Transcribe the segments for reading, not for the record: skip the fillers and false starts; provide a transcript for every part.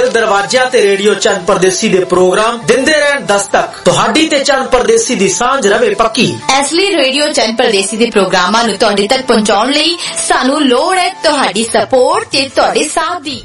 दिल दरवाजियां ते रेडियो चंद परदेसी दे प्रोग्राम दिंदे रहन दस्तक तुहाडी ते चंद परदेसी दी सांझ रवे पक्की। इसलिए रेडियो चंद परदेसी दे प्रोग्रामां नूं तुहाडे तक पहुंचाउण लई सानू लोड़ है तुहाडी सपोर्ट ते तुहाडे साथ दी।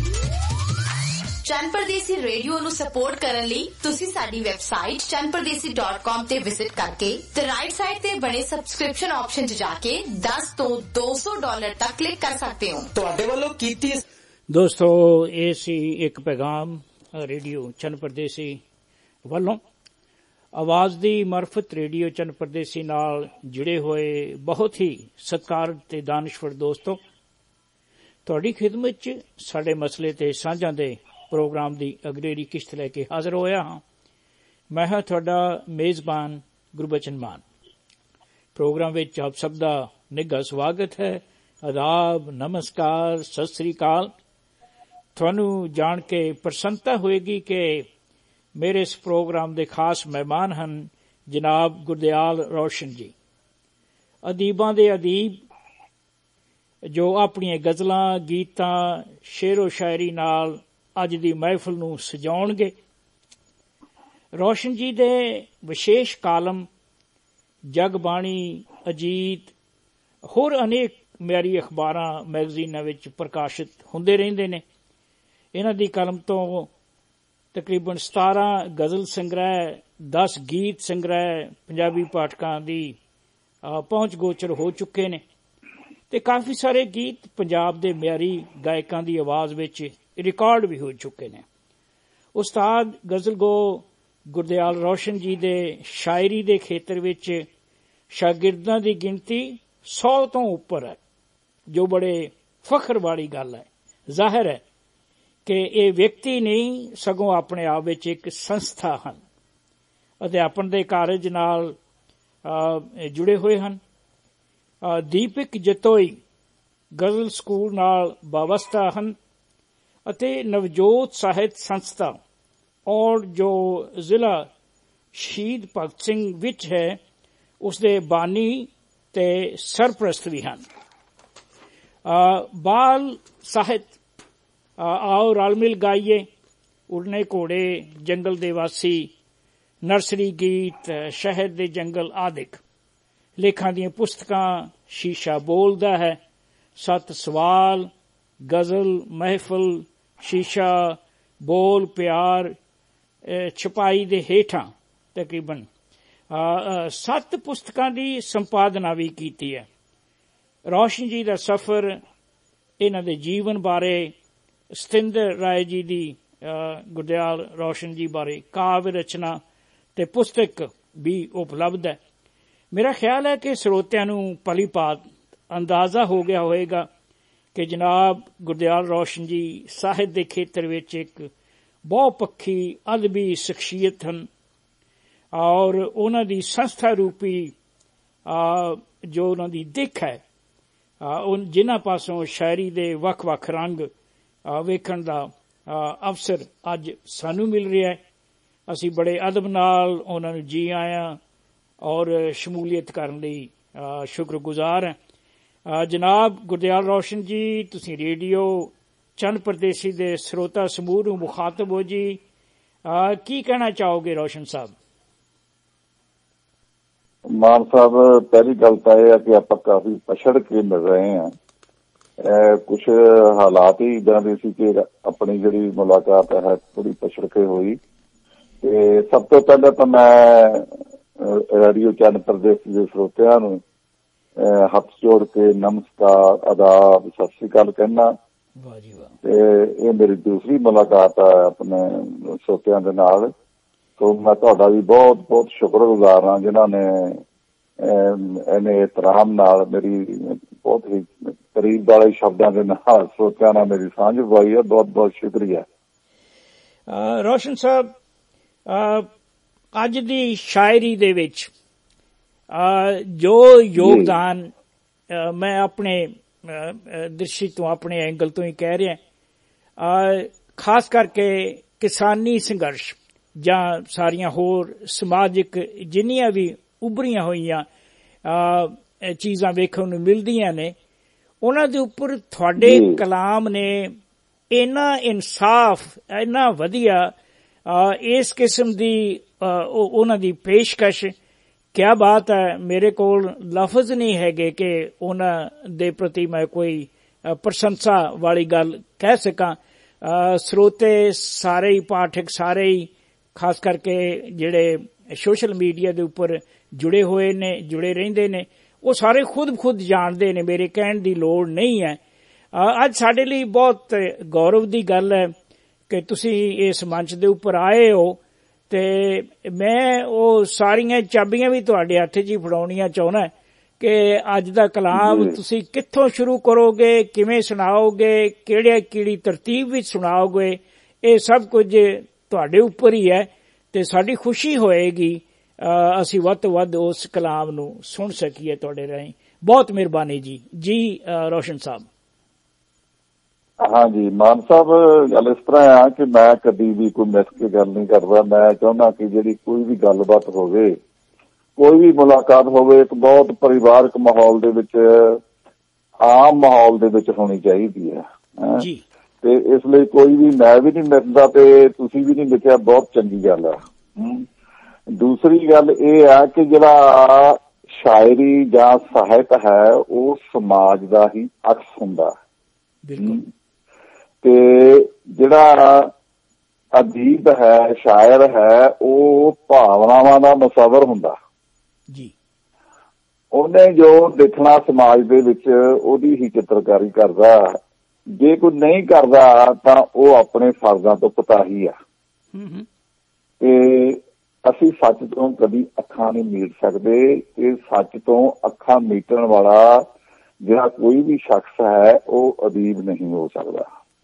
चंद परदेसी रेडियो ਨੂੰ ਸਪੋਰਟ ਕਰਨ ਲਈ ਤੁਸੀਂ ਸਾਡੀ ਵੈਬਸਾਈਟ chanpardesi.com ਤੇ ਵਿਜ਼ਿਟ ਕਰਕੇ ਤੇ ਰਾਈਟ ਸਾਈਡ ਤੇ ਬਣੇ ਸਬਸਕ੍ਰਿਪਸ਼ਨ ਆਪਸ਼ਨ 'ਚ ਜਾ ਕੇ $10 ਤੋਂ $200 ਤੱਕ ਕਲਿੱਕ ਕਰ ਸਕਦੇ ਹੋ। ਤੁਹਾਡੇ ਵੱਲੋਂ ਕੀਤੀ ਦੋਸਤੋ ਇਹ ਸੀ ਇੱਕ ਪੈਗਾਮ ਰੇਡੀਓ ਚੰਦ ਪਰਦੇਸੀ ਵੱਲੋਂ ਆਵਾਜ਼ ਦੀ ਮਰਫਤ ਰੇਡੀਓ ਚੰਦ ਪਰਦੇਸੀ ਨਾਲ ਜੁੜੇ ਹੋਏ ਬਹੁਤ ਹੀ ਸਤਿਕਾਰਤ ਤੇ ਦਾਨਸ਼ਵਰ ਦੋਸਤੋ ਤੁਹਾਡੀ ਖਿਦਮਤ 'ਚ ਸਾਡੇ ਮਸਲੇ ਤੇ ਸਾਂਝਾਂ ਦੇ प्रोग्राम की अगरेरी किश्त लैके हाजिर होया हाँ। मैं हाँ तुहाडा मेज़बान गुरबचन मान। प्रोग्राम विच आप सब दा निघा स्वागत है। आदाब, नमस्कार, सत श्री अकाल। तुहानू जान के प्रसन्नता होएगी कि मेरे इस प्रोग्राम के खास मेहमान हैं जनाब गुरदयाल रोशन जी, अदीबां दे अदीब जो अपनी गज़लां गीतां शेरो शायरी नाल ਅੱਜ ਦੀ ਮਹਿਫਲ ਨੂੰ ਸਜਾਉਣਗੇ। ਰੋਸ਼ਨ ਜੀ ਦੇ ਵਿਸ਼ੇਸ਼ ਕਾਲਮ ਜਗਬਾਣੀ, ਅਜੀਤ, ਹੋਰ ਅਨੇਕ ਮਿਆਰੀ ਅਖਬਾਰਾਂ ਮੈਗਜ਼ੀਨਾਂ ਵਿੱਚ ਪ੍ਰਕਾਸ਼ਿਤ ਹੁੰਦੇ ਰਹਿੰਦੇ ਨੇ। ਇਹਨਾਂ ਦੀ ਕਲਮ ਤੋਂ ਤਕਰੀਬਨ 17 ਗਜ਼ਲ ਸੰਗ੍ਰਹਿ, 10 ਗੀਤ ਸੰਗ੍ਰਹਿ ਪੰਜਾਬੀ ਪਾਠਕਾਂ ਦੀ ਪਹੁੰਚ ਗੋਚਰ ਹੋ ਚੁੱਕੇ ਨੇ ਤੇ ਕਾਫੀ ਸਾਰੇ ਗੀਤ ਪੰਜਾਬ ਦੇ ਮਿਆਰੀ ਗਾਇਕਾਂ ਦੀ ਆਵਾਜ਼ ਵਿੱਚ रिकॉर्ड भी हो चुके ने। उस्ताद गजलगो गुरदयाल रोशन जी दे शायरी दे खेतर विच शागिर्दां दी गिनती 100 तो उपर है, जो बड़े फखर वाली गल है। जाहिर है कि ये व्यक्ति नहीं सगों अपने आप विच एक संस्था हन, अध्यापन दे कारज नाल जुड़े हुए हन। दीपक जतोई गजल स्कूल नाल वाबस्ता हन ਅਤੇ ਨਵਜੋਤ ਸਾਹਿਤ ਸੰਸਥਾ ਔਰ ਜੋ ਜ਼ਿਲ੍ਹਾ ਸ਼ਹੀਦ ਭਗਤ ਸਿੰਘ ਵਿੱਚ ਹੈ ਉਸ ਦੇ ਬਾਨੀ ਤੇ ਸਰਪ੍ਰਸਤ ਵੀ ਹਨ। ਬਾਲ ਸਾਹਿਤ ਆਓ ਰਲ ਮਿਲ ਗਾਈਏ, ਉੜਨੇ ਘੋੜੇ, ਜੰਗਲ ਦੇ ਵਾਸੀ, ਨਰਸਰੀ ਗੀਤ, ਸ਼ਹਿਰ ਦੇ ਜੰਗਲ ਆਦਿਕ ਲੇਖਾਂ ਦੀਆਂ ਪੁਸਤਕਾਂ, ਸ਼ੀਸ਼ਾ ਬੋਲਦਾ ਹੈ, 7 ਸਵਾਲ, ਗਜ਼ਲ ਮਹਿਫਲ, शीशा बोल प्यार, छपाई दे हेठां तकरीबन 7 पुस्तकां दी संपादना भी कीती है। रोशन जी दा सफर, इन्हां दे जीवन बारे, सतिंदर राय जी दी गुरदयाल रोशन जी बारे काव्य रचना ते पुस्तक भी उपलब्ध है। मेरा ख्याल है कि श्रोतियां नूं भली भांत अंदाजा हो गया होएगा कि जनाब गुरदयाल रोशन जी साहित्य के खेत्र में एक बहुपक्षी अदबी शख्सियत हैं और उन्हां दी संस्था रूपी जो उन्हां दी दिख है, जिन्हां पासों शायरी दे वख-वख रंग वेखण दा अवसर अज सानू मिल रहा है। असी बड़े अदब नाल उन्हां नूं जी आया और शमूलियत करन लई शुक्रगुजार हैं। जनाब गुरदयाल रोशन जी, तुसी रेडियो चंद परदेसी दे श्रोता समूह नूं मुखातब हो जी, की कहना चाहोगे रोशन साहब? मान साहब, पहली गल तो यह है कि आप काफी पछड़ के मिल रहे हैं। कुछ हालात ही इदा दे सी कि अपनी जिहड़ी मुलाकात है थोड़ी पछड़ के हुई। सब तो पहले तो मैं रेडियो चंद परदेसी के श्रोतियां नूं हथ जोड़ के नमस्कार, आदाब, सत श्री अकाल कहना। ये मेरी दूसरी मुलाकात है अपने श्रोतियां दे नाल, तो मैं तुहाडा भी बहुत बहुत शुक्रगुजार हाँ जिन्होंने इन्हें एहतराम नाल मेरी बहुत ही करीब वाले शब्दों के नाल श्रोतियां नाल मेरी सांझ पाई है। बहुत बहुत शुक्रिया। रोशन साहब, अज दी शायरी दे विच जो योगदान मैं अपने दृष्टि तो अपने एंगल तो ही कह रहा, खास करके किसानी संघर्ष जां सारियां होर समाजिक जिन्नियां भी उभरियां होईयां चीजां वेखण नूं मिलदियां ने, उन्हां दे उपर तुहाडे कलाम ने ਇੰਨਾ ਇਨਸਾਫ, ਇੰਨਾ ਵਧੀਆ ਇਸ ਕਿਸਮ ਦੀ ਉਹਨਾਂ ਦੀ ਪੇਸ਼ਕਸ਼, ਕਿਆ ਬਾਤ ਹੈ। ਮੇਰੇ ਕੋਲ ਲਫ਼ਜ਼ ਨਹੀਂ ਹੈਗੇ ਕਿ ਉਹਨਾਂ ਦੇ ਪ੍ਰਤੀ ਮੈਂ ਕੋਈ ਪ੍ਰਸ਼ੰਸਾ ਵਾਲੀ ਗੱਲ ਕਹਿ ਸਕਾਂ। ਸਰੋਤੇ ਸਾਰੇ ਹੀ, ਪਾਠਕ ਸਾਰੇ ਹੀ, ਖਾਸ ਕਰਕੇ ਜਿਹੜੇ ਸੋਸ਼ਲ ਮੀਡੀਆ ਦੇ ਉੱਪਰ ਜੁੜੇ ਹੋਏ ਨੇ, ਜੁੜੇ ਰਹਿੰਦੇ ਨੇ, ਉਹ ਸਾਰੇ ਖੁਦ ਜਾਣਦੇ ਨੇ, ਮੇਰੇ ਕਹਿਣ ਦੀ ਲੋੜ ਨਹੀਂ ਹੈ। ਅੱਜ ਸਾਡੇ ਲਈ ਬਹੁਤ ਗੌਰਵ ਦੀ ਗੱਲ ਹੈ ਕਿ ਤੁਸੀਂ ਇਸ ਮੰਚ ਦੇ ਉੱਪਰ ਆਏ ਹੋ, ਤੇ ਮੈਂ ਉਹ ਸਾਰੀਆਂ ਚਾਬੀਆਂ ਵੀ ਤੁਹਾਡੇ ਹੱਥ 'ਚ ਹੀ ਫੜਾਉਣੀਆਂ ਚਾਹੁੰਦਾ ਕਿ ਅੱਜ ਦਾ ਕਲਾਮ ਤੁਸੀਂ ਕਿੱਥੋਂ ਸ਼ੁਰੂ ਕਰੋਗੇ, ਕਿਵੇਂ ਸੁਣਾਓਗੇ, ਕਿਹੜੀ ਤਰਤੀਬ ਵਿੱਚ ਸੁਣਾਓਗੇ, ਇਹ ਸਭ ਕੁਝ ਤੁਹਾਡੇ ਉੱਪਰ ਹੀ ਹੈ। ਤੇ ਸਾਡੀ ਖੁਸ਼ੀ ਹੋਏਗੀ ਅਸੀਂ ਵੱਧ ਤੋਂ ਵੱਧ ਉਸ ਕਲਾਮ ਨੂੰ ਸੁਣ ਸਕੀਏ ਤੁਹਾਡੇ ਰਾਹੀਂ। ਬਹੁਤ ਮਿਹਰਬਾਨੀ ਜੀ ਰੋਸ਼ਨ ਸਾਹਿਬ। ਹਾਂਜੀ ਮਾਨ ਸਾਹਿਬ, ਗੱਲ ਇਸ ਤਰ੍ਹਾਂ ਆ ਕਿ ਮੈਂ ਕਦੀ ਵੀ ਕੋਈ ਮਿਸ ਕੇ ਗੱਲ ਨਹੀਂ ਕਰਦਾ। ਮੈਂ ਚਾਹੁੰਦਾ ਕਿ ਜਿਹੜੀ ਕੋਈ ਵੀ ਗੱਲਬਾਤ ਹੋਵੇ, ਕੋਈ ਵੀ ਮੁਲਾਕਾਤ ਹੋਵੇ, ਇੱਕ ਬਹੁਤ ਪਰਿਵਾਰਕ ਮਾਹੌਲ ਦੇ ਵਿੱਚ, ਆਮ ਮਾਹੌਲ ਦੇ ਵਿੱਚ ਹੋਣੀ ਚਾਹੀਦੀ ਹੈ ਜੀ। ਤੇ ਇਸ ਲਈ ਕੋਈ ਵੀ, ਮੈਂ ਵੀ ਨਹੀਂ ਮਿਸਦਾ ਤੇ ਤੁਸੀਂ ਵੀ ਨਹੀਂ ਲਿਖਿਆ, ਬਹੁਤ ਚੰਗੀ ਗੱਲ ਆ। ਦੂਸਰੀ ਗੱਲ ਇਹ ਆ ਕਿ ਜਿਹੜਾ ਸ਼ਾਇਰੀ ਜਾਂ ਸਾਹਿਤ ਹੈ ਉਹ ਸਮਾਜ ਦਾ ਹੀ ਅਕਸ ਹੁੰਦਾ ਤੇ ਜਿਹੜਾ ਅਦੀਬ ਹੈ, ਸ਼ਾਇਰ ਹੈ, ਉਹ ਭਾਵਨਾਵਾਂ ਦਾ ਮੁਸੱਵਰ ਹੁੰਦਾ ਜੀ। ਉਹਨੇ ਜੋ ਦੇਖਣਾ ਸਮਾਜ ਦੇ ਵਿੱਚ ਉਹਦੀ ਹੀ ਚਿੱਤਰਕਾਰੀ ਕਰਦਾ। ਜੇ ਕੋਈ ਨਹੀਂ ਕਰਦਾ ਤਾਂ ਉਹ ਆਪਣੇ ਫਰਜ਼ਾਂ ਤੋਂ ਪਤਾਹੀ ਆ। ਤੇ ਅਸੀਂ ਸੱਚ ਤੋਂ ਕਦੀ ਅੱਖਾਂ ਨਹੀਂ ਮੀਟ ਸਕਦੇ। ਇਹ ਸੱਚ ਤੋਂ ਅੱਖਾਂ ਮੀਟਣ ਵਾਲਾ ਜਿਹੜਾ ਕੋਈ ਵੀ ਸ਼ਖਸ ਹੈ ਉਹ ਅਦੀਬ ਨਹੀਂ ਹੋ ਸਕਦਾ।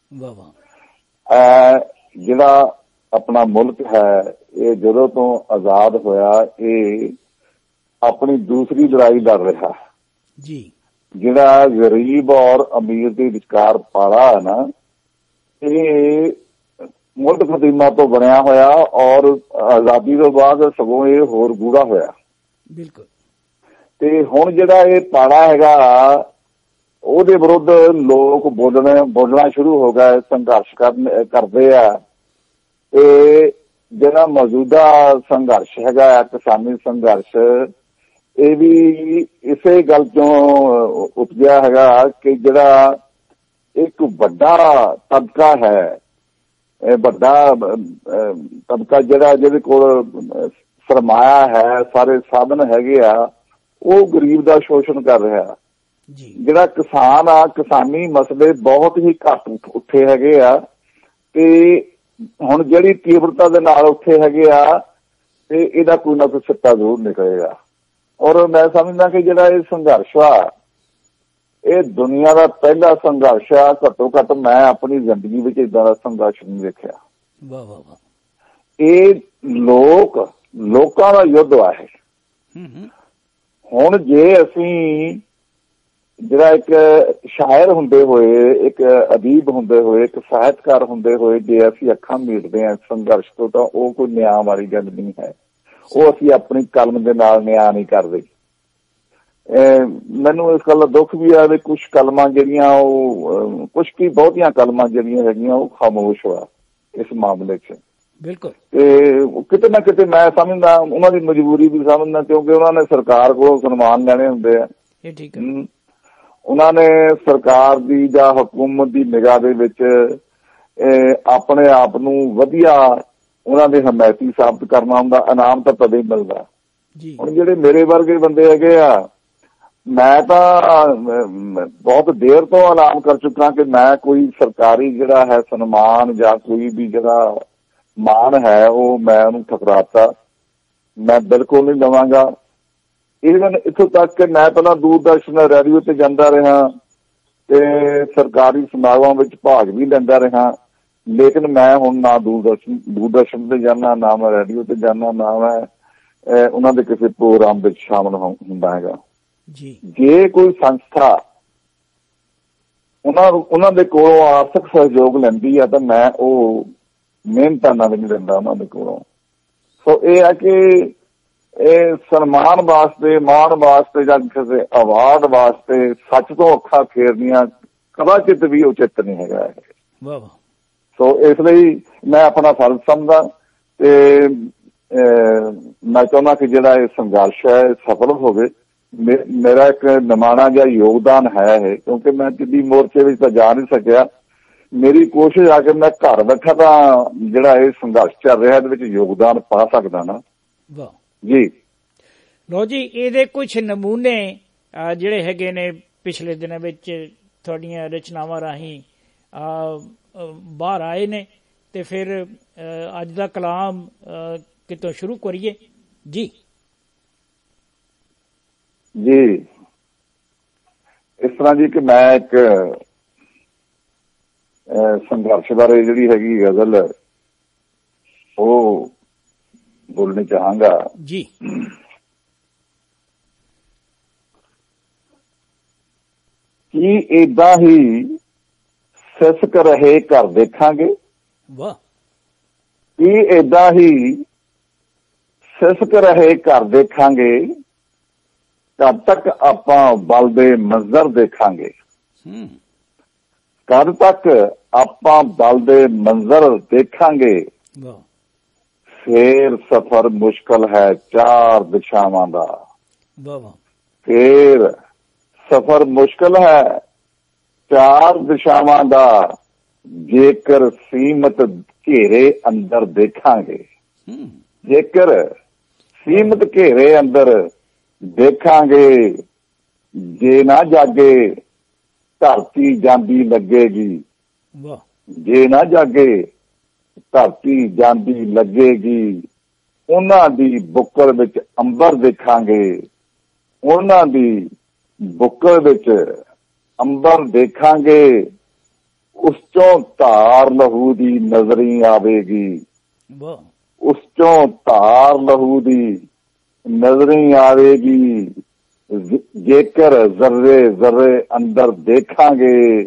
ਜਿਹੜਾ ਆਪਣਾ ਮੁਲਕ ਹੈ ਇਹ ਜਦੋਂ ਤੋਂ ਆਜ਼ਾਦ ਹੋਇਆ ਇਹ ਆਪਣੀ ਦੂਸਰੀ ਲੜਾਈ ਲੜ ਰਿਹਾ ਜੀ। ਜਿਹੜਾ ਗਰੀਬ ਔਰ ਅਮੀਰ ਦੇ ਵਿਚਕਾਰ ਪਾੜਾ ਹੈ ਨਾ, ਇਹ ਮੁਲਕ ਕਦੀਮਾ ਤੋਂ ਬਣਿਆ ਹੋਇਆ ਔਰ ਆਜ਼ਾਦੀ ਤੋਂ ਬਾਅਦ ਸਗੋਂ ਇਹ ਹੋਰ ਗੂੜਾ ਹੋਇਆ। ਬਿਲਕੁਲ। ਤੇ ਹੁਣ ਜਿਹੜਾ ਇਹ ਪਾੜਾ ਹੈਗਾ ਉਹਦੇ ਵਿਰੁੱਧ ਲੋਕ ਬੋਲਣਾ ਸ਼ੁਰੂ ਹੋ ਗਏ, ਸੰਘਰਸ਼ ਕਰਦੇ ਆ। ਤੇ ਜਿਹੜਾ ਮੌਜੂਦਾ ਸੰਘਰਸ਼ ਹੈਗਾ ਕਿਸਾਨੀ ਸੰਘਰਸ਼, ਇਹ ਵੀ ਇਸੇ ਗੱਲ ਤੋਂ ਉਪਜਿਆ ਹੈਗਾ ਕਿ ਜਿਹੜਾ ਇੱਕ ਵੱਡਾ ਤਬਕਾ ਹੈ, ਵੱਡਾ ਤਬਕਾ ਜਿਹੜਾ ਜਿਹਦੇ ਕੋਲ ਸਰਮਾਇਆ ਹੈ, ਸਾਰੇ ਸਾਧਨ ਹੈਗੇ ਆ, ਉਹ ਗਰੀਬ ਦਾ ਸ਼ੋਸ਼ਣ ਕਰ ਰਿਹਾ। ਜਿਹੜਾ ਕਿਸਾਨ ਆ, ਕਿਸਾਨੀ ਮਸਲੇ ਬਹੁਤ ਹੀ ਘੱਟ ਉੱਠੇ ਹੈਗੇ ਆ ਤੇ ਹੁਣ ਜਿਹੜੀ ਤੀਬਰਤਾ ਦੇ ਨਾਲ ਉੱਠੇ ਹੈਗੇ ਆ ਤੇ ਇਹਦਾ ਕੋਈ ਨਾ ਕੋਈ ਸਿੱਟਾ ਜ਼ਰੂਰ ਨਿਕਲੇਗਾ। ਔਰ ਮੈਂ ਸਮਝਦਾ ਕਿ ਜਿਹੜਾ ਇਹ ਸੰਘਰਸ਼ ਆ ਇਹ ਦੁਨੀਆ ਦਾ ਪਹਿਲਾ ਸੰਘਰਸ਼ ਆ। ਘੱਟੋ ਘੱਟ ਮੈਂ ਆਪਣੀ ਜ਼ਿੰਦਗੀ ਵਿੱਚ ਏਦਾਂ ਦਾ ਸੰਘਰਸ਼ ਨਹੀਂ ਵੇਖਿਆ। ਇਹ ਲੋਕਾਂ ਦਾ ਯੁੱਧ ਆ। ਹੁਣ ਜੇ ਅਸੀਂ ਜਿਹੜਾ ਇੱਕ ਸ਼ਾਇਰ ਹੁੰਦੇ ਹੋਏ, ਇੱਕ ਅਦੀਬ ਹੁੰਦੇ ਹੋਏ, ਇੱਕ ਸਾਹਿਤਕਾਰ ਹੁੰਦੇ ਹੋਏ ਜੇ ਅਸੀਂ ਅੱਖਾਂ ਮੀਟਦੇ ਹਾਂ ਸੰਘਰਸ਼ ਤੋਂ, ਤਾਂ ਉਹ ਕੋਈ ਨਿਆਂ ਵਾਲੀ ਗੱਲ ਨਹੀਂ ਹੈ। ਉਹ ਅਸੀਂ ਆਪਣੀ ਕਲਮ ਦੇ ਨਾਲ ਨਿਆਂ ਨਹੀਂ ਕਰਦੇ। ਮੈਨੂੰ ਇਸ ਗੱਲ ਦਾ ਦੁੱਖ ਵੀ ਆ ਵੀ ਕੁਛ ਕਲਮਾਂ ਜਿਹੜੀਆਂ ਉਹ ਬਹੁਤੀਆਂ ਕਲਮਾਂ ਜਿਹੜੀਆਂ ਹੈਗੀਆਂ ਉਹ ਖਾਮੋਸ਼ ਹੋਇਆ ਇਸ ਮਾਮਲੇ 'ਚ। ਬਿਲਕੁਲ। ਤੇ ਕਿਤੇ ਨਾ ਕਿਤੇ ਮੈਂ ਸਮਝਦਾ ਉਹਨਾਂ ਦੀ ਮਜਬੂਰੀ ਵੀ ਸਮਝਦਾ, ਕਿਉਂਕਿ ਉਹਨਾਂ ਨੇ ਸਰਕਾਰ ਕੋਲੋਂ ਸਨਮਾਨ ਲੈਣੇ ਹੁੰਦੇ ਆ। ਇਹ ਠੀਕ ਹੈ। ਉਹਨਾਂ ਨੇ ਸਰਕਾਰ ਦੀ ਜਾਂ ਹਕੂਮਤ ਦੀ ਨਿਗਾਹ ਦੇ ਵਿੱਚ ਆਪਣੇ ਆਪ ਨੂੰ ਵਧੀਆ ਉਹਨਾਂ ਦੇ ਹਮਾਇਤੀ ਸਾਬਤ ਕਰਨਾ ਹੁੰਦਾ। ਇਨਾਮ ਤਾਂ ਤਦੇ ਮਿਲਦਾ। ਹੁਣ ਜਿਹੜੇ ਮੇਰੇ ਵਰਗੇ ਬੰਦੇ ਹੈਗੇ ਆ, ਮੈਂ ਤਾਂ ਬਹੁਤ ਦੇਰ ਤੋਂ ਐਲਾਨ ਕਰ ਚੁੱਕਾ ਕਿ ਮੈਂ ਕੋਈ ਸਰਕਾਰੀ ਜਿਹੜਾ ਹੈ ਸਨਮਾਨ ਜਾਂ ਕੋਈ ਵੀ ਜਿਹੜਾ ਮਾਣ ਹੈ ਉਹ ਮੈਂ ਉਹਨੂੰ ਠੁਕਰਾਤਾ। ਮੈਂ ਬਿਲਕੁਲ ਨਹੀਂ ਲਵਾਂਗਾ। ਈਵਨ ਇੱਥੋਂ ਤੱਕ ਕਿ ਮੈਂ ਪਹਿਲਾਂ ਦੂਰਦਰਸ਼ਨ ਰੇਡੀਓ ਤੇ ਜਾਂਦਾ ਰਿਹਾ ਤੇ ਸਰਕਾਰੀ ਸਮਾਗਮਾਂ ਵਿੱਚ ਭਾਗ ਵੀ ਲੈਂਦਾ ਰਿਹਾ, ਲੇਕਿਨ ਮੈਂ ਹੁਣ ਨਾ ਦੂਰਦਰਸ਼ਨ ਤੇ ਜਾਣਾ, ਨਾ ਮੈਂ ਰੇਡੀਓ ਤੇ ਜਾਣਾ, ਨਾ ਮੈਂ ਉਹਨਾਂ ਦੇ ਕਿਸੇ ਪ੍ਰੋਗਰਾਮ ਵਿੱਚ ਸ਼ਾਮਲ ਹੁੰਦਾ ਹੈਗਾ। ਜੇ ਕੋਈ ਸੰਸਥਾ ਉਹਨਾਂ ਦੇ ਕੋਲੋਂ ਆਰਥਿਕ ਸਹਿਯੋਗ ਲੈਂਦੀ ਆ ਤਾਂ ਮੈਂ ਉਹ ਮਿਹਨਤਾਨਾ ਵੀ ਨਹੀਂ ਲੈਂਦਾ ਉਹਨਾਂ ਦੇ ਕੋਲੋਂ। ਸੋ ਇਹ ਹੈ ਕਿ ਇਹ ਸਨਮਾਨ ਵਾਸਤੇ, ਮਾਣ ਵਾਸਤੇ ਜਾਂ ਕਿਸੇ ਅਵਾਰਡ ਵਾਸਤੇ ਸੱਚ ਤੋਂ ਅੱਖਾਂ ਫੇਰਨੀਆਂ ਕਦਾਚਿਤ ਵੀ ਉਚਿਤ ਨਹੀਂ ਹੈਗਾ। ਸੋ ਇਸ ਲਈ ਮੈਂ ਆਪਣਾ ਫਰਜ਼ ਸਮਝਦਾ ਤੇ ਮੈਂ ਚਾਹੁੰਦਾ ਕਿ ਜਿਹੜਾ ਇਹ ਸੰਘਰਸ਼ ਹੈ ਸਫਲ ਹੋਵੇ। ਮੇਰਾ ਇੱਕ ਨਿਮਾਣਾ ਜਿਹਾ ਯੋਗਦਾਨ ਹੈ ਇਹ, ਕਿਉਂਕਿ ਮੈਂ ਦਿੱਲੀ ਮੋਰਚੇ ਵਿੱਚ ਤਾਂ ਜਾ ਨਹੀਂ ਸਕਿਆ। ਮੇਰੀ ਕੋਸ਼ਿਸ਼ ਆ ਕਿ ਮੈਂ ਘਰ ਬੈਠਾ ਤਾਂ ਜਿਹੜਾ ਇਹ ਸੰਘਰਸ਼ ਚੱਲ ਰਿਹਾ ਇਹਦੇ ਵਿੱਚ ਯੋਗਦਾਨ ਪਾ ਸਕਦਾ ਨਾ। ਵਾਹ ਜੀ। ਲੋ ਜੀ, ਇਹਦੇ ਕੁਝ ਨਮੂਨੇ ਜਿਹੜੇ ਹੈਗੇ ਨੇ ਪਿਛਲੇ ਦਿਨਾਂ ਵਿੱਚ ਤੁਹਾਡੀਆਂ ਰਚਨਾਵਾਂ ਰਾਹੀਂ ਬਾਹਰ ਆਏ ਨੇ, ਤੇ ਫਿਰ ਅੱਜ ਦਾ ਕਲਾਮ ਕਿਤੋਂ ਸ਼ੁਰੂ ਕਰੀਏ ਜੀ? ਜੀ, ਇਸ ਤਰ੍ਹਾਂ ਜੀ ਕਿ ਮੈਂ ਇੱਕ ਸੰਘਰਸ਼ ਬਾਰੇ ਜਿਹੜੀ ਹੈਗੀ ਗਜ਼ਲ ਉਹ ਬੋਲਣੀ ਚਾਹਾਂਗਾ ਜੀ। ਕੀ ਏਦਾਂ ਹੀ ਸਿਸਕ ਰਹੇ ਘਰ ਦੇਖਾਂਗੇ? ਵਾਹ। ਕੀ ਏਦਾਂ ਹੀ ਸਿਸਕ ਰਹੇ ਘਰ ਦੇਖਾਂਗੇ? ਕਦ ਤੱਕ ਆਪਾਂ ਬਲ ਦੇ ਮੰਜ਼ਰ ਦੇਖਾਂਗੇ? ਕਦ ਤੱਕ ਆਪਾਂ ਬਲ ਦੇ ਮੰਜ਼ਰ ਦੇਖਾਂਗੇ? ਫੇਰ ਸਫ਼ਰ ਮੁਸ਼ਕਲ ਹੈ 4 ਦਿਸ਼ਾਵਾਂ ਦਾ। ਫੇਰ ਸਫ਼ਰ ਮੁਸ਼ਕਲ ਹੈ 4 ਦਿਸ਼ਾਵਾਂ ਦਾ, ਜੇਕਰ ਸੀਮਤ ਘੇਰੇ ਅੰਦਰ ਦੇਖਾਂਗੇ। ਜੇਕਰ ਸੀਮਤ ਘੇਰੇ ਅੰਦਰ ਦੇਖਾਂਗੇ, ਜੇ ਨਾ ਜਾਗੇ ਧਰਤੀ ਜਾਂਦੀ ਲੱਗੇਗੀ। ਜੇ ਨਾ ਜਾਗੇ ਧਰਤੀ ਜਾਂਦੀ ਲੱਗੇਗੀ। ਉਹਨਾਂ ਦੀ ਬੁੱਕਲ ਵਿੱਚ ਅੰਬਰ ਦੇਖਾਂਗੇ। ਉਹਨਾਂ ਦੀ ਬੁੱਕਲ ਵਿੱਚ ਅੰਬਰ ਦੇਖਾਂਗੇ। ਉਸ ਚੋਂ ਧਾਰ ਲਹੂ ਦੀ ਨਜ਼ਰੀ ਆਵੇਗੀ। ਉਸ ਚੋਂ ਧਾਰ ਲਹੂ ਦੀ ਨਜ਼ਰੀ ਆਵੇਗੀ। ਜੇਕਰ ਜ਼ਰਰੇ ਜ਼ਰਰੇ ਅੰਦਰ ਦੇਖਾਂਗੇ,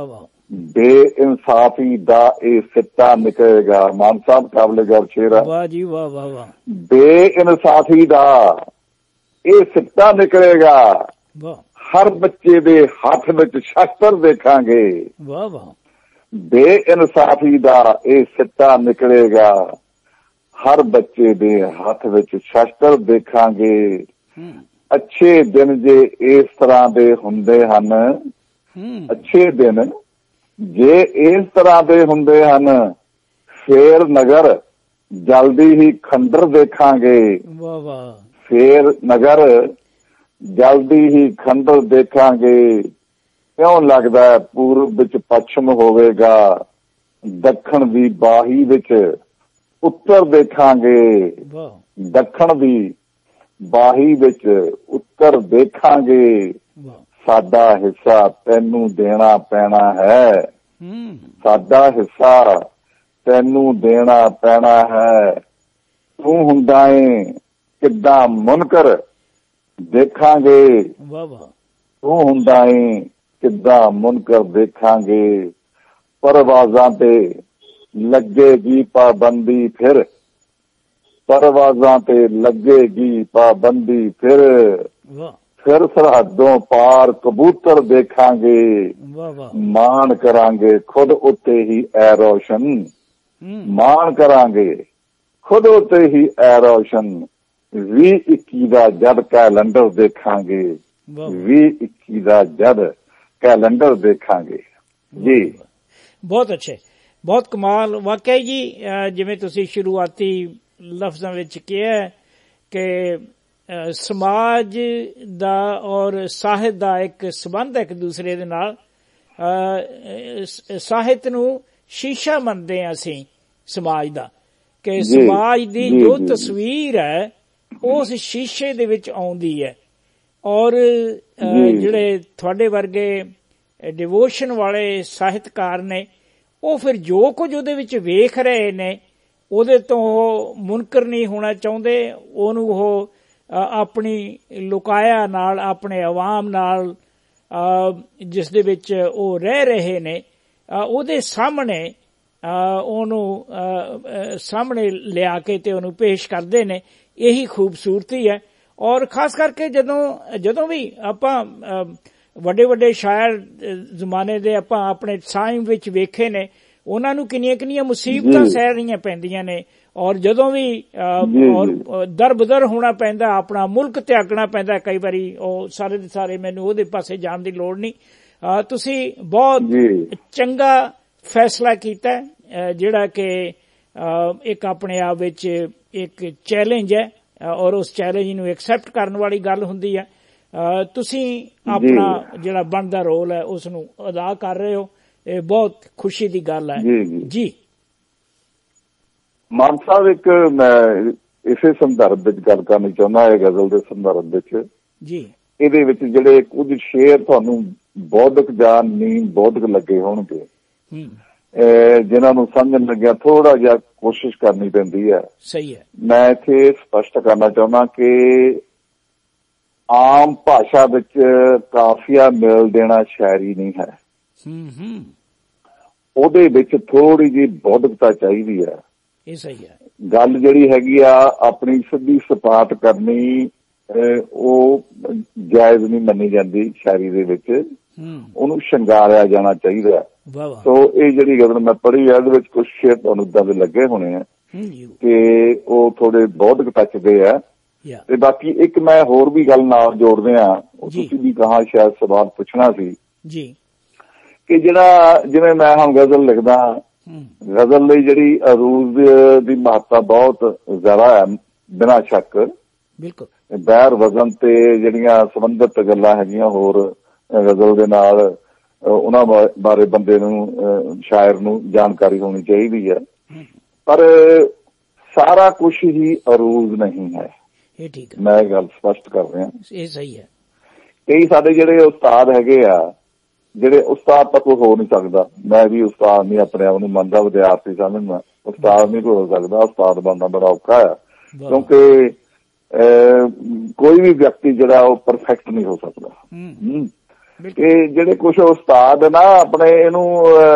ਬੇਇਨਸਾਫੀ ਦਾ ਇਹ ਸਿੱਟਾ ਨਿਕਲੇਗਾ। ਮਾਨ ਸਾਹਿਬ ਕਾਬਲੇ ਗੌਰ ਸ਼ੇਰ ਆ। ਵਾਹ ਜੀ ਵਾਹ ਵਾਹ ਵਾਹ। ਬੇਇਨਸਾਫੀ ਦਾ ਇਹ ਸਿੱਟਾ ਨਿਕਲੇਗਾ। ਹਰ ਬੱਚੇ ਦੇ ਹੱਥ ਵਿੱਚ ਸ਼ਸਤਰ ਦੇਖਾਂਗੇ। ਵਾਹ ਵਾਹ। ਬੇਇਨਸਾਫੀ ਦਾ ਇਹ ਸਿੱਟਾ ਨਿਕਲੇਗਾ। ਹਰ ਬੱਚੇ ਦੇ ਹੱਥ ਵਿੱਚ ਸ਼ਸਤਰ ਦੇਖਾਂਗੇ। ਅੱਛੇ ਦਿਨ ਜੇ ਇਸ ਤਰ੍ਹਾਂ ਦੇ ਹੁੰਦੇ ਹਨ, ਅੱਛੇ ਦਿਨ ਜੇ ਇਸ ਤਰ੍ਹਾਂ ਦੇ ਹੁੰਦੇ ਹਨ, ਫੇਰ ਨਗਰ ਜਲਦੀ ਹੀ ਖੰਡਰ ਦੇਖਾਂਗੇ। ਵਾਹ ਵਾਹ। ਫੇਰ ਨਗਰ ਜਲਦੀ ਹੀ ਖੰਡਰ ਦੇਖਾਂਗੇ। ਕਿਉਂ ਲੱਗਦਾ ਪੂਰਬ ਵਿੱਚ ਪੱਛਮ ਹੋਵੇਗਾ, ਦੱਖਣ ਦੀ ਬਾਹੀ ਵਿੱਚ ਉੱਤਰ ਦੇਖਾਂਗੇ। ਦੱਖਣ ਦੀ ਬਾਹੀ ਵਿੱਚ ਉੱਤਰ ਦੇਖਾਂਗੇ। ਸਾਡਾ ਹਿੱਸਾ ਤੈਨੂੰ ਦੇਣਾ ਪੈਣਾ ਹੈ। ਸਾਡਾ ਹਿੱਸਾ ਤੈਨੂੰ ਦੇਣਾ ਪੈਣਾ ਹੈ। ਤੂੰ ਹੁੰਦਾ ਏ ਕਿੱਦਾਂ ਮੁਨਕਰ ਦੇਖਾਂਗੇ। ਤੂੰ ਹੁੰਦਾ ਏ ਕਿੱਦਾਂ ਮੁਨਕਰ ਦੇਖਾਂਗੇ। ਪਰਵਾਜ਼ਾਂ ਤੇ ਲੱਗੇਗੀ ਪਾਬੰਦੀ ਫਿਰ। ਪਰਵਾਜ਼ਾਂ ਤੇ ਲੱਗੇਗੀ ਪਾਬੰਦੀ ਫਿਰ। ਫਿਰ ਸਰਹੱਦੋਂ ਪਾਰ ਕਬੂਤਰ ਦੇਖਾਂਗੇ। ਮਾਣ ਕਰਾਂਗੇ ਖੁਦ ਉੱਤੇ ਹੀ ਐ ਰੋਸ਼ਨ। ਮਾਣ ਕਰਾਂਗੇ ਖੁਦ ਉੱਤੇ ਹੀ ਐ ਰੋਸ਼ਨ। 2021 ਦਾ ਜਦ ਕੈਲੰਡਰ ਦੇਖਾਂਗੇ। 2021 ਦਾ ਜਦ ਕੈਲੰਡਰ ਦੇਖਾਂਗੇ। ਜੀ ਬਹੁਤ ਅੱਛੇ, ਬਹੁਤ ਕਮਾਲ। ਵਾਕਿਆ ਜੀ, ਜਿਵੇਂ ਤੁਸੀਂ ਸ਼ੁਰੂਆਤੀ ਲਫ਼ਜ਼ਾਂ ਵਿੱਚ ਕਿਹਾ ਕਿ ਸਮਾਜ ਦਾ ਔਰ ਸਾਹਿਤ ਦਾ ਇੱਕ ਸੰਬੰਧ ਇੱਕ ਦੂਸਰੇ ਦੇ ਨਾਲ। ਸਾਹਿਤ ਨੂੰ ਸ਼ੀਸ਼ਾ ਮੰਨਦੇ ਹਾਂ ਅਸੀਂ ਸਮਾਜ ਦਾ, ਕਿ ਸਮਾਜ ਦੀ ਜੋ ਤਸਵੀਰ ਹੈ ਉਸ ਸ਼ੀਸ਼ੇ ਦੇ ਵਿੱਚ ਆਉਂਦੀ ਹੈ। ਔਰ ਜਿਹੜੇ ਤੁਹਾਡੇ ਵਰਗੇ ਡਿਵੋਸ਼ਨ ਵਾਲੇ ਸਾਹਿਤਕਾਰ ਨੇ, ਉਹ ਫਿਰ ਜੋ ਕੁਝ ਉਹਦੇ ਵਿੱਚ ਵੇਖ ਰਹੇ ਨੇ ਉਹਦੇ ਤੋਂ ਉਹ ਮੁਨਕਰ ਨਹੀਂ ਹੋਣਾ ਚਾਹੁੰਦੇ। ਉਹਨੂੰ ਉਹ ਆਪਣੀ ਲੁਕਾਇਆ ਨਾਲ, ਆਪਣੇ ਆਵਾਮ ਨਾਲ ਜਿਸ ਦੇ ਵਿੱਚ ਉਹ ਰਹਿ ਰਹੇ ਨੇ, ਉਹਦੇ ਸਾਹਮਣੇ ਉਹਨੂੰ ਸਾਹਮਣੇ ਲਿਆ ਕੇ ਤੇ ਉਹਨੂੰ ਪੇਸ਼ ਕਰਦੇ ਨੇ। ਇਹੀ ਖੂਬਸੂਰਤੀ ਹੈ। ਔਰ ਖਾਸ ਕਰਕੇ ਜਦੋਂ ਵੀ ਆਪਾਂ ਵੱਡੇ ਵੱਡੇ ਸ਼ਾਇਰ ਜ਼ਮਾਨੇ ਦੇ ਆਪਾਂ ਆਪਣੇ ਟਾਈਮ ਵਿੱਚ ਵੇਖੇ ਨੇ, ਉਹਨਾਂ ਨੂੰ ਕਿੰਨੀਆਂ ਮੁਸੀਬਤਾਂ ਸਹਿ ਰਹੀਆਂ ਪੈਂਦੀਆਂ ਨੇ, ਔਰ ਜਦੋਂ ਵੀ ਦਰ ਬਦਰ ਹੋਣਾ ਪੈਂਦਾ, ਆਪਣਾ ਮੁਲਕ ਤਿਆਗਣਾ ਪੈਂਦਾ ਕਈ ਵਾਰੀ, ਉਹ ਸਾਰੇ ਦੇ ਸਾਰੇ ਮੈਨੂੰ ਉਹਦੇ ਪਾਸੇ ਜਾਣ ਦੀ ਲੋੜ ਨਹੀਂ। ਤੁਸੀਂ ਬਹੁਤ ਚੰਗਾ ਫੈਸਲਾ ਕੀਤਾ ਜਿਹੜਾ ਕਿ ਇੱਕ ਆਪਣੇ ਆਪ ਵਿੱਚ ਇੱਕ ਚੈਲੰਜ ਹੈ, ਔਰ ਉਸ ਚੈਲੰਜ ਨੂੰ ਐਕਸੈਪਟ ਕਰਨ ਵਾਲੀ ਗੱਲ ਹੁੰਦੀ ਹੈ। ਤੁਸੀਂ ਆਪਣਾ ਜਿਹੜਾ ਬਣਦਾ ਰੋਲ ਹੈ ਉਸ ਨੂੰ ਅਦਾ ਕਰ ਰਹੇ ਹੋ, ਇਹ ਬਹੁਤ ਖੁਸ਼ੀ ਦੀ ਗੱਲ ਹੈ। ਜੀ ਮਾਨ ਸਾਹਿਬ, ਇੱਕ ਮੈਂ ਇਸੇ ਸੰਦਰਭ ਵਿੱਚ ਗੱਲ ਕਰਨੀ ਚਾਹੁੰਦਾ ਹੈ, ਗਜ਼ਲ ਦੇ ਸੰਦਰਭ ਵਿੱਚ ਜੀ। ਇਹਦੇ ਵਿੱਚ ਜਿਹੜੇ ਕੁਝ ਸ਼ੇਰ ਤੁਹਾਨੂੰ ਬੌਧਿਕ ਜਾਂ ਨੀਮ ਬੌਧਿਕ ਲੱਗੇ ਹੋਣਗੇ, ਜਿਨ੍ਹਾਂ ਨੂੰ ਸਮਝਣ ਲੱਗਿਆ ਥੋੜਾ ਜਿਹਾ ਕੋਸ਼ਿਸ਼ ਕਰਨੀ ਪੈਂਦੀ ਹੈ। ਸਹੀ ਹੈ। ਮੈਂ ਇੱਥੇ ਸਪਸ਼ਟ ਕਰਨਾ ਚਾਹੁੰਦਾ ਕਿ ਆਮ ਭਾਸ਼ਾ ਵਿੱਚ ਕਾਫੀਆ ਮੇਲ ਦੇਣਾ ਸ਼ਾਇਰੀ ਨਹੀਂ ਹੈ। ਉਹਦੇ ਵਿੱਚ ਥੋੜੀ ਜਿਹੀ ਬੌਧਿਕਤਾ ਚਾਹੀਦੀ ਹੈ। ਇਹ ਸਹੀ ਹੈ। ਗੱਲ ਜਿਹੜੀ ਹੈਗੀ ਆ ਆਪਣੀ ਸਿੱਧੀ ਸਪਾਟ ਕਰਨੀ, ਉਹ ਜਾਇਜ਼ ਨਹੀਂ ਮੰਨੀ ਜਾਂਦੀ ਸ਼ਾਇਰੀ ਦੇ ਵਿੱਚ, ਉਹਨੂੰ ਸ਼ਿੰਗਾਰਿਆ ਜਾਣਾ ਚਾਹੀਦਾ। ਸੋ ਇਹ ਜਿਹੜੀ ਗੱਲ ਮੈਂ ਪੜ੍ਹੀ ਹੈ, ਇਹਦੇ ਵਿੱਚ ਕੁਝ ਸ਼ੇਰ ਤੁਹਾਨੂੰ ਏਦਾਂ ਦੇ ਲੱਗੇ ਹੋਣੇ ਆ ਕਿ ਉਹ ਥੋੜੇ ਬੌਧਿਕ ਟੱਚਦੇ ਆ। ਤੇ ਬਾਕੀ ਇੱਕ ਮੈਂ ਹੋਰ ਵੀ ਗੱਲ ਨਾਲ ਜੋੜਦੇ ਆ, ਉਹ ਤੁਸੀਂ ਵੀ ਕਹਾ ਸ਼ਾਇਦ ਸਵਾਲ ਪੁੱਛਣਾ ਸੀ ਜੀ, ਕਿ ਜਿਹੜਾ ਜਿਵੇਂ ਮੈਂ ਹੁਣ ਗਜ਼ਲ ਲਿਖਦਾ, ਗਜ਼ਲ ਲਈ ਜਿਹੜੀ ਅਰੂਜ਼ ਦੀ ਮਹੱਤਤਾ ਬਹੁਤ ਜ਼ਿਆਦਾ ਹੈ ਬਿਨਾਂ ਸ਼ੱਕ। ਬਿਲਕੁਲ ਬਹਿਰ ਵਜ਼ਨ ਤੇ ਜਿਹੜੀਆਂ ਸੰਬੰਧਿਤ ਗੱਲਾਂ ਹੈਗੀਆਂ ਹੋਰ ਗਜ਼ਲ ਦੇ ਨਾਲ, ਉਹਨਾਂ ਬਾਰੇ ਬੰਦੇ ਨੂੰ, ਸ਼ਾਇਰ ਨੂੰ ਜਾਣਕਾਰੀ ਹੋਣੀ ਚਾਹੀਦੀ ਹੈ। ਪਰ ਸਾਰਾ ਕੁਝ ਹੀ ਅਰੂਜ਼ ਨਹੀਂ ਹੈ, ਇਹ ਠੀਕ ਹੈ, ਮੈਂ ਗੱਲ ਸਪਸ਼ਟ ਕਰ ਰਿਹਾ। ਇਹ ਸਹੀ ਹੈ। ਕਈ ਸਾਡੇ ਜਿਹੜੇ ਉਸਤਾਦ ਹੈਗੇ ਆ, ਜਿਹੜੇ ਉਸਤਾਦ ਤਾਂ ਕੋਈ ਹੋ ਨਹੀਂ ਸਕਦਾ, ਮੈਂ ਵੀ ਉਸਤਾਦ ਨਹੀਂ ਆਪਣੇ ਆਪ ਨੂੰ ਮੰਨਦਾ, ਵਿਦਿਆਰਥੀ ਸਮਝਦਾ, ਉਸਤਾਦ ਨਹੀਂ ਕੋਈ ਹੋ ਸਕਦਾ। ਉਸਤਾਦ ਬਣਨਾ ਬੜਾ ਔਖਾ ਆ, ਕਿਉਂਕਿ ਕੋਈ ਵੀ ਵਿਅਕਤੀ ਜਿਹੜਾ ਉਹ ਪਰਫੈਕਟ ਨਹੀਂ ਹੋ ਸਕਦਾ। ਇਹ ਜਿਹੜੇ ਕੁਛ ਉਸਤਾਦ ਨਾ ਆਪਣੇ ਇਹਨੂੰ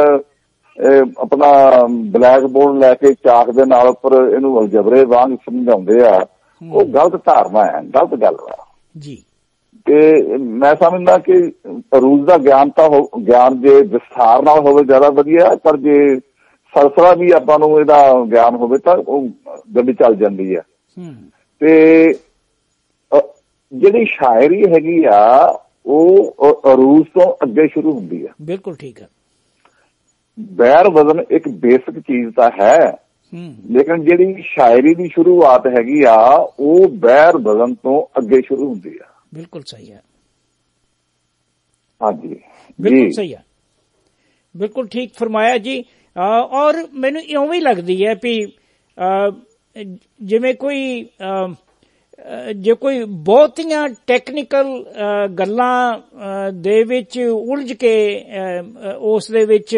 ਆਪਣਾ ਬਲੈਕ ਬੋਰਡ ਲੈ ਕੇ ਚਾਕ ਦੇ ਨਾਲ ਉੱਪਰ ਇਹਨੂੰ ਅਲਜਬਰੇ ਵਾਂਗ ਸਮਝਾਉਂਦੇ ਆ, ਉਹ ਗਲਤ ਧਾਰਨਾ ਹੈ, ਗਲਤ ਗੱਲ ਆ ਜੀ। ਤੇ ਮੈਂ ਸਮਝਦਾ ਕਿ ਅਰੂਜ਼ ਦਾ ਗਿਆਨ ਤਾਂ ਗਿਆਨ ਜੇ ਵਿਸਥਾਰ ਨਾਲ ਹੋਵੇ ਜ਼ਿਆਦਾ ਵਧੀਆ, ਪਰ ਜੇ ਸਰਸਰਾ ਵੀ ਆਪਾਂ ਨੂੰ ਇਹਦਾ ਗਿਆਨ ਹੋਵੇ ਤਾਂ ਉਹ ਗੱਡੀ ਚੱਲ ਜਾਂਦੀ ਹੈ। ਤੇ ਜਿਹੜੀ ਸ਼ਾਇਰੀ ਹੈਗੀ ਆ ਉਹ ਅਰੂਜ਼ ਤੋਂ ਅੱਗੇ ਸ਼ੁਰੂ ਹੁੰਦੀ ਹੈ। ਬਿਲਕੁਲ ਠੀਕ ਹੈ। ਬਹਿਰ ਵਜ਼ਨ ਇੱਕ ਬੇਸਿਕ ਚੀਜ਼ ਤਾਂ ਹੈ, ਲੇਕਿਨ ਜਿਹੜੀ ਸ਼ਾਇਰੀ ਦੀ ਸ਼ੁਰੂਆਤ ਹੈਗੀ ਆ ਉਹ ਬਹਿਰ ਵਜ਼ਨ ਤੋਂ ਅੱਗੇ ਸ਼ੁਰੂ ਹੁੰਦੀ ਆ। ਬਿਲਕੁਲ ਸਹੀ ਹੈ। ਹਾਂਜੀ, ਬਿਲਕੁਲ ਸਹੀ ਹੈ, ਬਿਲਕੁਲ ਠੀਕ ਫਰਮਾਇਆ ਜੀ। ਔਰ ਮੈਨੂੰ ਇਉਂ ਵੀ ਲੱਗਦੀ ਹੈ ਵੀ ਜਿਵੇਂ ਜੇ ਕੋਈ ਬਹੁਤੀਆਂ ਟੈਕਨੀਕਲ ਗੱਲਾਂ ਦੇ ਵਿੱਚ ਉਲਝ ਕੇ ਉਸ ਦੇ ਵਿੱਚ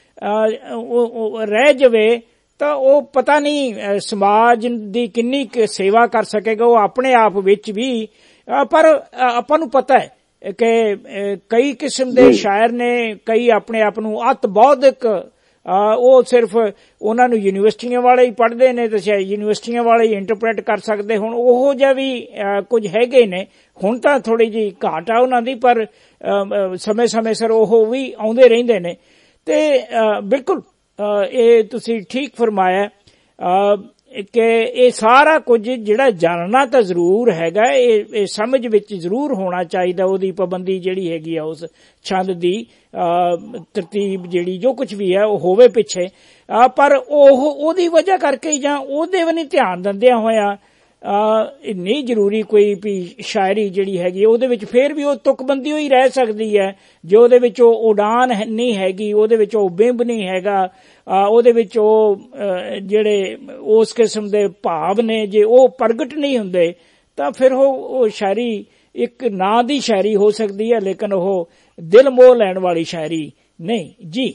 ਰਹਿ ਜਾਵੇ ਤਾਂ ਉਹ ਪਤਾ ਨਹੀਂ ਸਮਾਜ ਦੀ ਕਿੰਨੀ ਸੇਵਾ ਕਰ ਸਕੇਗਾ ਉਹ ਆਪਣੇ ਆਪ ਵਿੱਚ ਵੀ। ਪਰ ਆਪਾਂ ਨੂੰ ਪਤਾ ਹੈ ਕਿ ਕਈ ਕਿਸਮ ਦੇ ਸ਼ਾਇਰ ਨੇ, ਕਈ ਆਪਣੇ ਆਪ ਨੂੰ ਅਤ ਬੌਧਿਕ, ਉਹ ਸਿਰਫ ਉਹਨਾਂ ਨੂੰ ਯੂਨੀਵਰਸਿਟੀਆਂ ਵਾਲੇ ਹੀ ਪੜ੍ਹਦੇ ਨੇ ਤੇ ਸ਼ਾਇਦ ਯੂਨੀਵਰਸਿਟੀਆਂ ਵਾਲੇ ਹੀ ਇੰਟਰਪ੍ਰੇਟ ਕਰ ਸਕਦੇ। ਹੁਣ ਉਹੋ ਜਿਹਾ ਵੀ ਕੁਝ ਹੈਗੇ ਨੇ, ਹੁਣ ਤਾਂ ਥੋੜੀ ਜਿਹੀ ਘਾਟ ਆ ਉਹਨਾਂ ਦੀ, ਪਰ ਸਮੇਂ ਸਿਰ ਉਹ ਵੀ ਆਉਂਦੇ ਰਹਿੰਦੇ ਨੇ। ਤੇ ਬਿਲਕੁਲ ਇਹ ਤੁਸੀਂ ਠੀਕ ਫਰਮਾਇਆ ਕਿ ਇਹ ਸਾਰਾ ਕੁਝ ਜਿਹੜਾ ਜਾਣਨਾ ਤਾਂ ਜ਼ਰੂਰ ਹੈਗਾ, ਇਹ ਸਮਝ ਵਿੱਚ ਜ਼ਰੂਰ ਹੋਣਾ ਚਾਹੀਦਾ, ਉਹਦੀ ਪਾਬੰਦੀ ਜਿਹੜੀ ਹੈਗੀ ਆ ਉਸ ਛੰਦ ਦੀ ਤਰਤੀਬ ਜਿਹੜੀ ਜੋ ਕੁਝ ਵੀ ਹੈ ਉਹ ਹੋਵੇ ਪਿੱਛੇ। ਪਰ ਉਹਦੀ ਵਜ੍ਹਾ ਕਰਕੇ ਜਾਂ ਉਹਦੇ ਵੀ ਨਹੀਂ ਧਿਆਨ ਦਿੰਦਿਆਂ ਹੋਇਆ ਨਹੀਂ ਜ਼ਰੂਰੀ ਕੋਈ ਵੀ ਸ਼ਾਇਰੀ ਜਿਹੜੀ ਹੈਗੀ ਉਹਦੇ ਵਿੱਚ ਫੇਰ ਵੀ ਉਹ ਤੁਕਬੰਦੀ ਹੋਈ ਰਹਿ ਸਕਦੀ ਹੈ। ਜੇ ਉਹਦੇ ਵਿੱਚ ਉਹ ਉਡਾਨ ਨਹੀਂ ਹੈਗੀ, ਉਹਦੇ ਵਿੱਚ ਉਹ ਬਿੰਬ ਨਹੀਂ ਹੈਗਾ, ਉਹਦੇ ਵਿੱਚ ਉਹ ਜਿਹੜੇ ਉਸ ਕਿਸਮ ਦੇ ਭਾਵ ਨੇ ਜੇ ਉਹ ਪ੍ਰਗਟ ਨਹੀਂ ਹੁੰਦੇ ਤਾਂ ਫਿਰ ਉਹ ਸ਼ਾਇਰੀ ਇੱਕ ਨਾਂ ਦੀ ਸ਼ਾਇਰੀ ਹੋ ਸਕਦੀ ਹੈ, ਲੇਕਿਨ ਉਹ ਦਿਲ ਮੋਹ ਲੈਣ ਵਾਲੀ ਸ਼ਾਇਰੀ ਨਹੀਂ। ਜੀ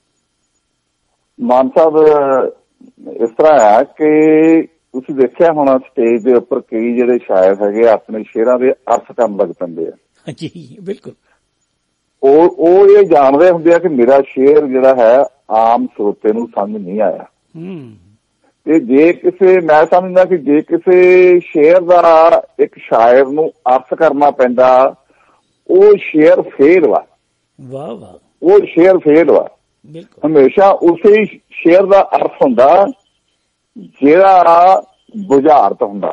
ਮਾਨ ਸਾਹਿਬ, ਇਸ ਤਰ੍ਹਾਂ ਹੈ ਕਿ ਤੁਸੀਂ ਦੇਖਿਆ ਹੋਣਾ ਸਟੇਜ ਦੇ ਉੱਪਰ ਕਈ ਜਿਹੜੇ ਸ਼ਾਇਰ ਹੈਗੇ ਆਪਣੇ ਸ਼ੇਰਾਂ ਦੇ ਅਰਥ ਕਰਨ ਲੱਗ ਪੈਂਦੇ ਆ। ਜੀ ਬਿਲਕੁਲ। ਉਹ ਇਹ ਜਾਣਦੇ ਹੁੰਦੇ ਆ ਕਿ ਮੇਰਾ ਸ਼ੇਰ ਜਿਹੜਾ ਹੈ ਆਮ ਸਰੋਤੇ ਨੂੰ ਸਮਝ ਨਹੀਂ ਆਇਆ। ਤੇ ਜੇ ਕਿਸੇ, ਮੈਂ ਸਮਝਦਾ ਕਿ ਜੇ ਕਿਸੇ ਸ਼ੇਰ ਦਾ ਇੱਕ ਸ਼ਾਇਰ ਨੂੰ ਅਰਥ ਕਰਨਾ ਪੈਂਦਾ, ਉਹ ਸ਼ੇਰ ਫੇਲ ਵਾ। ਵਾਹ ਵਾਹ, ਉਹ ਸ਼ੇਰ ਫੇਲ ਵਾ। ਹਮੇਸ਼ਾ ਉਸੇ ਸ਼ੇਰ ਦਾ ਅਰਥ ਹੁੰਦਾ ਜਿਹੜਾ ਬੁਝਾਰਤ ਹੁੰਦਾ।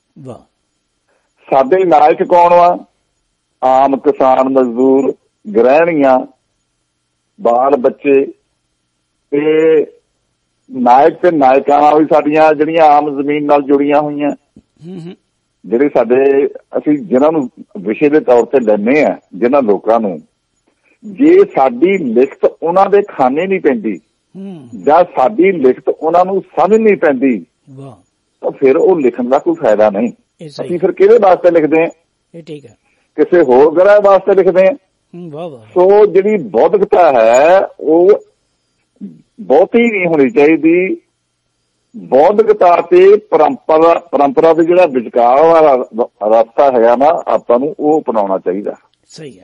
ਸਾਡੇ ਨਾਇਕ ਕੌਣ ਵਾ? ਆਮ ਕਿਸਾਨ, ਮਜ਼ਦੂਰ, ਗ੍ਰਹਿਣੀਆਂ, ਬਾਲ ਬੱਚੇ। ਤੇ ਨਾਇਕ ਤੇ ਨਾਇਕਾਂ ਵੀ ਸਾਡੀਆਂ ਜਿਹੜੀਆਂ ਆਮ ਜ਼ਮੀਨ ਨਾਲ ਜੁੜੀਆਂ ਹੋਈਆਂ, ਜਿਹੜੇ ਸਾਡੇ ਅਸੀਂ ਜਿਹਨਾਂ ਨੂੰ ਵਿਸ਼ੇ ਦੇ ਤੌਰ ਤੇ ਲੈਂਦੇ ਆ, ਜਿਹਨਾਂ ਲੋਕਾਂ ਨੂੰ ਜੇ ਸਾਡੀ ਲਿਖਤ ਉਹਨਾਂ ਦੇ ਖਾਨੇ ਨਹੀਂ ਪੈਂਦੀ ਜਾਂ ਸਾਡੀ ਲਿਖਤ ਉਹਨਾਂ ਨੂੰ ਸਮਝ ਨਹੀਂ ਪੈਂਦੀ ਤਾਂ ਫਿਰ ਉਹ ਲਿਖਣ ਦਾ ਕੋਈ ਫਾਇਦਾ ਨਹੀਂ। ਅਸੀਂ ਫਿਰ ਕਿਹਦੇ ਵਾਸਤੇ ਲਿਖਦੇ ਹਾਂ? ਕਿਸੇ ਹੋਰ ਗ੍ਰਹਿ ਵਾਸਤੇ ਲਿਖਦੇ ਹਾਂ। ਸੋ ਜਿਹੜੀ ਬੌਧਿਕਤਾ ਹੈ ਉਹ ਬਹੁਤੀ ਨਹੀਂ ਹੋਣੀ ਚਾਹੀਦੀ। ਬੌਧਿਕਤਾ ਤੇ ਪਰੰਪਰਾ ਦੇ ਜਿਹੜਾ ਵਿਚਕਾਰ ਵਾਲਾ ਰਸਤਾ ਹੈਗਾ ਨਾ, ਆਪਾਂ ਨੂੰ ਉਹ ਅਪਣਾਉਣਾ ਚਾਹੀਦਾ। ਸਹੀ ਹੈ।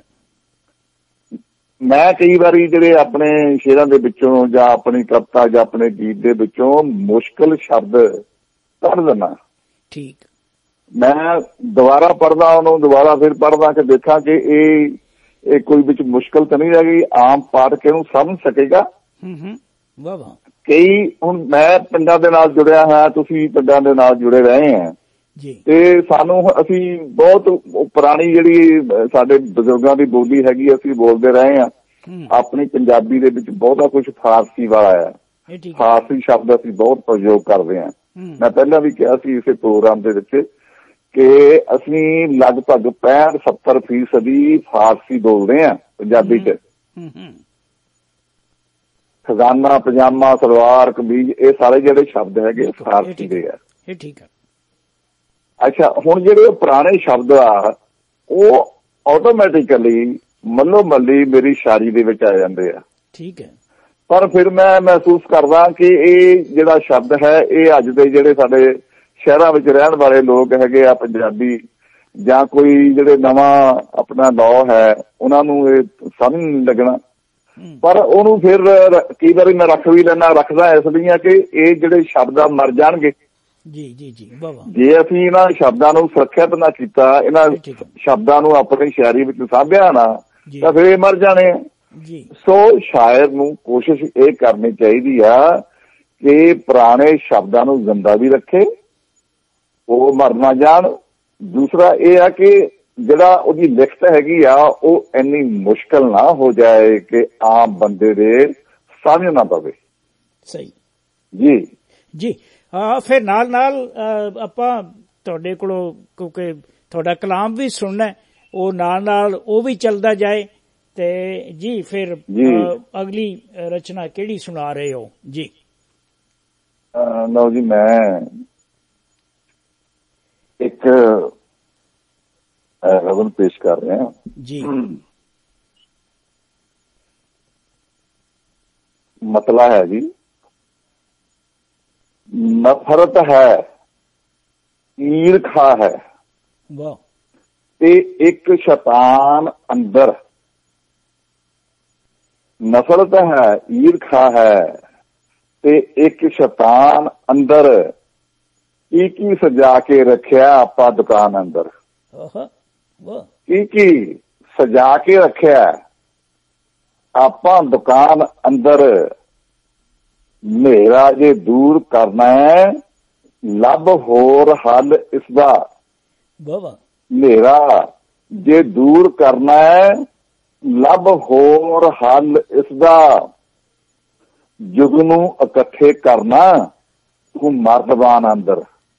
ਮੈਂ ਕਈ ਵਾਰੀ ਜਿਹੜੇ ਆਪਣੇ ਸ਼ੇਰਾਂ ਦੇ ਵਿੱਚੋਂ ਜਾਂ ਆਪਣੀ ਕਵਿਤਾ ਜਾਂ ਆਪਣੇ ਗੀਤ ਦੇ ਵਿੱਚੋਂ ਮੁਸ਼ਕਿਲ ਸ਼ਬਦ ਕੱਢ ਦਿੰਦਾ। ਠੀਕ। ਮੈਂ ਦੁਬਾਰਾ ਪੜ੍ਹਦਾ, ਉਹਨੂੰ ਦੁਬਾਰਾ ਫਿਰ ਪੜ੍ਹਦਾ ਕਿ ਦੇਖਾਂ ਕਿ ਇਹ ਕੋਈ ਵਿੱਚ ਮੁਸ਼ਕਿਲ ਤਾਂ ਨਹੀਂ ਰਹਿ ਗਈ, ਆਮ ਪਾਠਕ ਇਹਨੂੰ ਸਮਝ ਸਕੇਗਾ। ਕਈ ਹੁਣ ਮੈਂ ਪਿੰਡਾਂ ਦੇ ਨਾਲ ਜੁੜਿਆ ਹਾਂ, ਤੁਸੀਂ ਪਿੰਡਾਂ ਦੇ ਨਾਲ ਜੁੜੇ ਰਹੇ ਆ ਤੇ ਸਾਨੂੰ ਅਸੀਂ ਬਹੁਤ ਪੁਰਾਣੀ ਜਿਹੜੀ ਸਾਡੇ ਬਜ਼ੁਰਗਾਂ ਦੀ ਬੋਲੀ ਹੈਗੀ ਅਸੀਂ ਬੋਲਦੇ ਰਹੇ ਹਾਂ। ਆਪਣੀ ਪੰਜਾਬੀ ਦੇ ਵਿੱਚ ਬਹੁਤਾ ਕੁਝ ਫਾਰਸੀ ਵਾਲਾ ਆ, ਫਾਰਸੀ ਸ਼ਬਦ ਅਸੀਂ ਬਹੁਤ ਪ੍ਰਯੋਗ ਕਰਦੇ ਹਾਂ। ਮੈਂ ਪਹਿਲਾਂ ਵੀ ਕਿਹਾ ਸੀ ਇਸੇ ਪ੍ਰੋਗਰਾਮ ਦੇ ਵਿੱਚ ਕਿ ਅਸੀਂ ਲਗਭਗ 65-70% ਫਾਰਸੀ ਬੋਲਦੇ ਹਾਂ ਪੰਜਾਬੀ ਚ। ਖਜ਼ਾਨਾ, ਪਜਾਮਾ, ਸਲਵਾਰ, ਕਮੀਜ਼, ਇਹ ਸਾਰੇ ਜਿਹੜੇ ਸ਼ਬਦ ਹੈਗੇ ਫਾਰਸੀ ਦੇ ਆ। ਅੱਛਾ, ਹੁਣ ਜਿਹੜੇ ਪੁਰਾਣੇ ਸ਼ਬਦ ਆ ਉਹ ਆਟੋਮੈਟਿਕਲੀ ਮੱਲੋ ਮੱਲੀ ਮੇਰੀ ਸ਼ਾਇਰੀ ਦੇ ਵਿੱਚ ਆ ਜਾਂਦੇ ਆ। ਠੀਕ ਹੈ। ਪਰ ਫਿਰ ਮੈਂ ਮਹਿਸੂਸ ਕਰਦਾ ਕਿ ਇਹ ਜਿਹੜਾ ਸ਼ਬਦ ਹੈ ਇਹ ਅੱਜ ਦੇ ਜਿਹੜੇ ਸਾਡੇ ਸ਼ਹਿਰਾਂ ਵਿੱਚ ਰਹਿਣ ਵਾਲੇ ਲੋਕ ਹੈਗੇ ਆ ਪੰਜਾਬੀ ਜਾਂ ਕੋਈ ਜਿਹੜੇ ਨਵਾਂ ਆਪਣਾ ਲਾਅ ਹੈ ਉਹਨਾਂ ਨੂੰ ਇਹ ਸਮਝ ਨਹੀਂ ਲੱਗਣਾ। ਪਰ ਉਹਨੂੰ ਫਿਰ ਕਈ ਵਾਰੀ ਮੈਂ ਰੱਖ ਵੀ ਲੈਣਾ, ਰੱਖਦਾ ਇਸ ਲਈ ਆ ਕਿ ਇਹ ਜਿਹੜੇ ਸ਼ਬਦ ਆ ਮਰ ਜਾਣਗੇ। ਜੇ ਅਸੀਂ ਇਹਨਾਂ ਸ਼ਬਦਾਂ ਨੂੰ ਸੁਰੱਖਿਅਤ ਨਾ ਕੀਤਾ, ਇਹਨਾਂ ਸ਼ਬਦਾਂ ਨੂੰ ਆਪਣੀ ਸ਼ਾਇਰੀ ਵਿੱਚ ਸਾਂਭਿਆ ਨਾ ਤਾਂ ਫਿਰ ਇਹ ਮਰ ਜਾਣੇ ਆ। ਸੋ ਸ਼ਾਇਰ ਨੂੰ ਕੋਸ਼ਿਸ਼ ਇਹ ਕਰਨੀ ਚਾਹੀਦੀ ਆ ਕਿ ਪੁਰਾਣੇ ਸ਼ਬਦਾਂ ਨੂੰ ਜ਼ਿੰਦਾ ਵੀ ਰੱਖੇ, ਉਹ ਮਰ ਨਾ ਜਾਣ। ਦੂਸਰਾ ਇਹ ਆ ਕਿ ਜਿਹੜਾ ਉਹਦੀ ਲਿਖਤ ਹੈਗੀ ਆ ਉਹ ਇੰਨੀ ਮੁਸ਼ਕਿਲ ਨਾ ਹੋ ਜਾਏ ਕਿ ਆਮ ਬੰਦੇ ਦੇ ਸਮਝ ਨਾ ਪਵੇ। ਸਹੀ ਜੀ ਜੀ। ਫਿਰ ਨਾਲ ਆਪਾਂ ਤੁਹਾਡੇ ਕੋਲੋਂ, ਕਿਉਂਕਿ ਤੁਹਾਡਾ ਕਲਾਮ ਵੀ ਸੁਣਨਾ, ਉਹ ਨਾਲ ਉਹ ਵੀ ਚੱਲਦਾ ਜਾਏ ਤੇ ਜੀ ਫਿਰ ਅਗਲੀ ਰਚਨਾ ਕਿਹੜੀ ਸੁਣਾ ਰਹੇ ਹੋ ਜੀ? ਲਓ ਜੀ, ਮੈਂ ਇੱਕ ਰਵਨ ਪੇਸ਼ ਕਰ ਰਿਹਾ ਜੀ। ਮਤਲਬ ਹੈ ਜੀ, ਨਫ਼ਰਤ ਹੈ, ਈਰਖਾ ਹੈ ਤੇ ਇੱਕ ਸ਼ੈਤਾਨ ਅੰਦਰ। ਨਫ਼ਰਤ ਹੈ, ਈਰਖਾ ਹੈ ਤੇ ਇੱਕ ਸ਼ੈਤਾਨ ਅੰਦਰ, ਕੀ ਸਜਾ ਕੇ ਰੱਖਿਆ ਆਪਾਂ ਦੁਕਾਨ ਅੰਦਰ। ਕੀ ਸਜਾ ਕੇ ਰੱਖਿਆ ਆਪਾਂ ਦੁਕਾਨ ਅੰਦਰ, ਹਨੇਰਾ ਜੇ ਦੂਰ ਕਰਨਾ ਹੈ ਲੱਭ ਹੋਰ ਹੱਲ ਇਸਦਾ। ਹਨੇਰਾ ਜੇ ਦੂਰ ਕਰਨਾ ਹੈ ਲੱਭ ਹੋਰ ਹੱਲ ਇਸਦਾ, ਜੁਗ ਨੂੰ ਇਕੱਠੇ ਕਰਨਾ ਤੂੰ ਮਰਦਬਾਨ ਅੰਦਰ।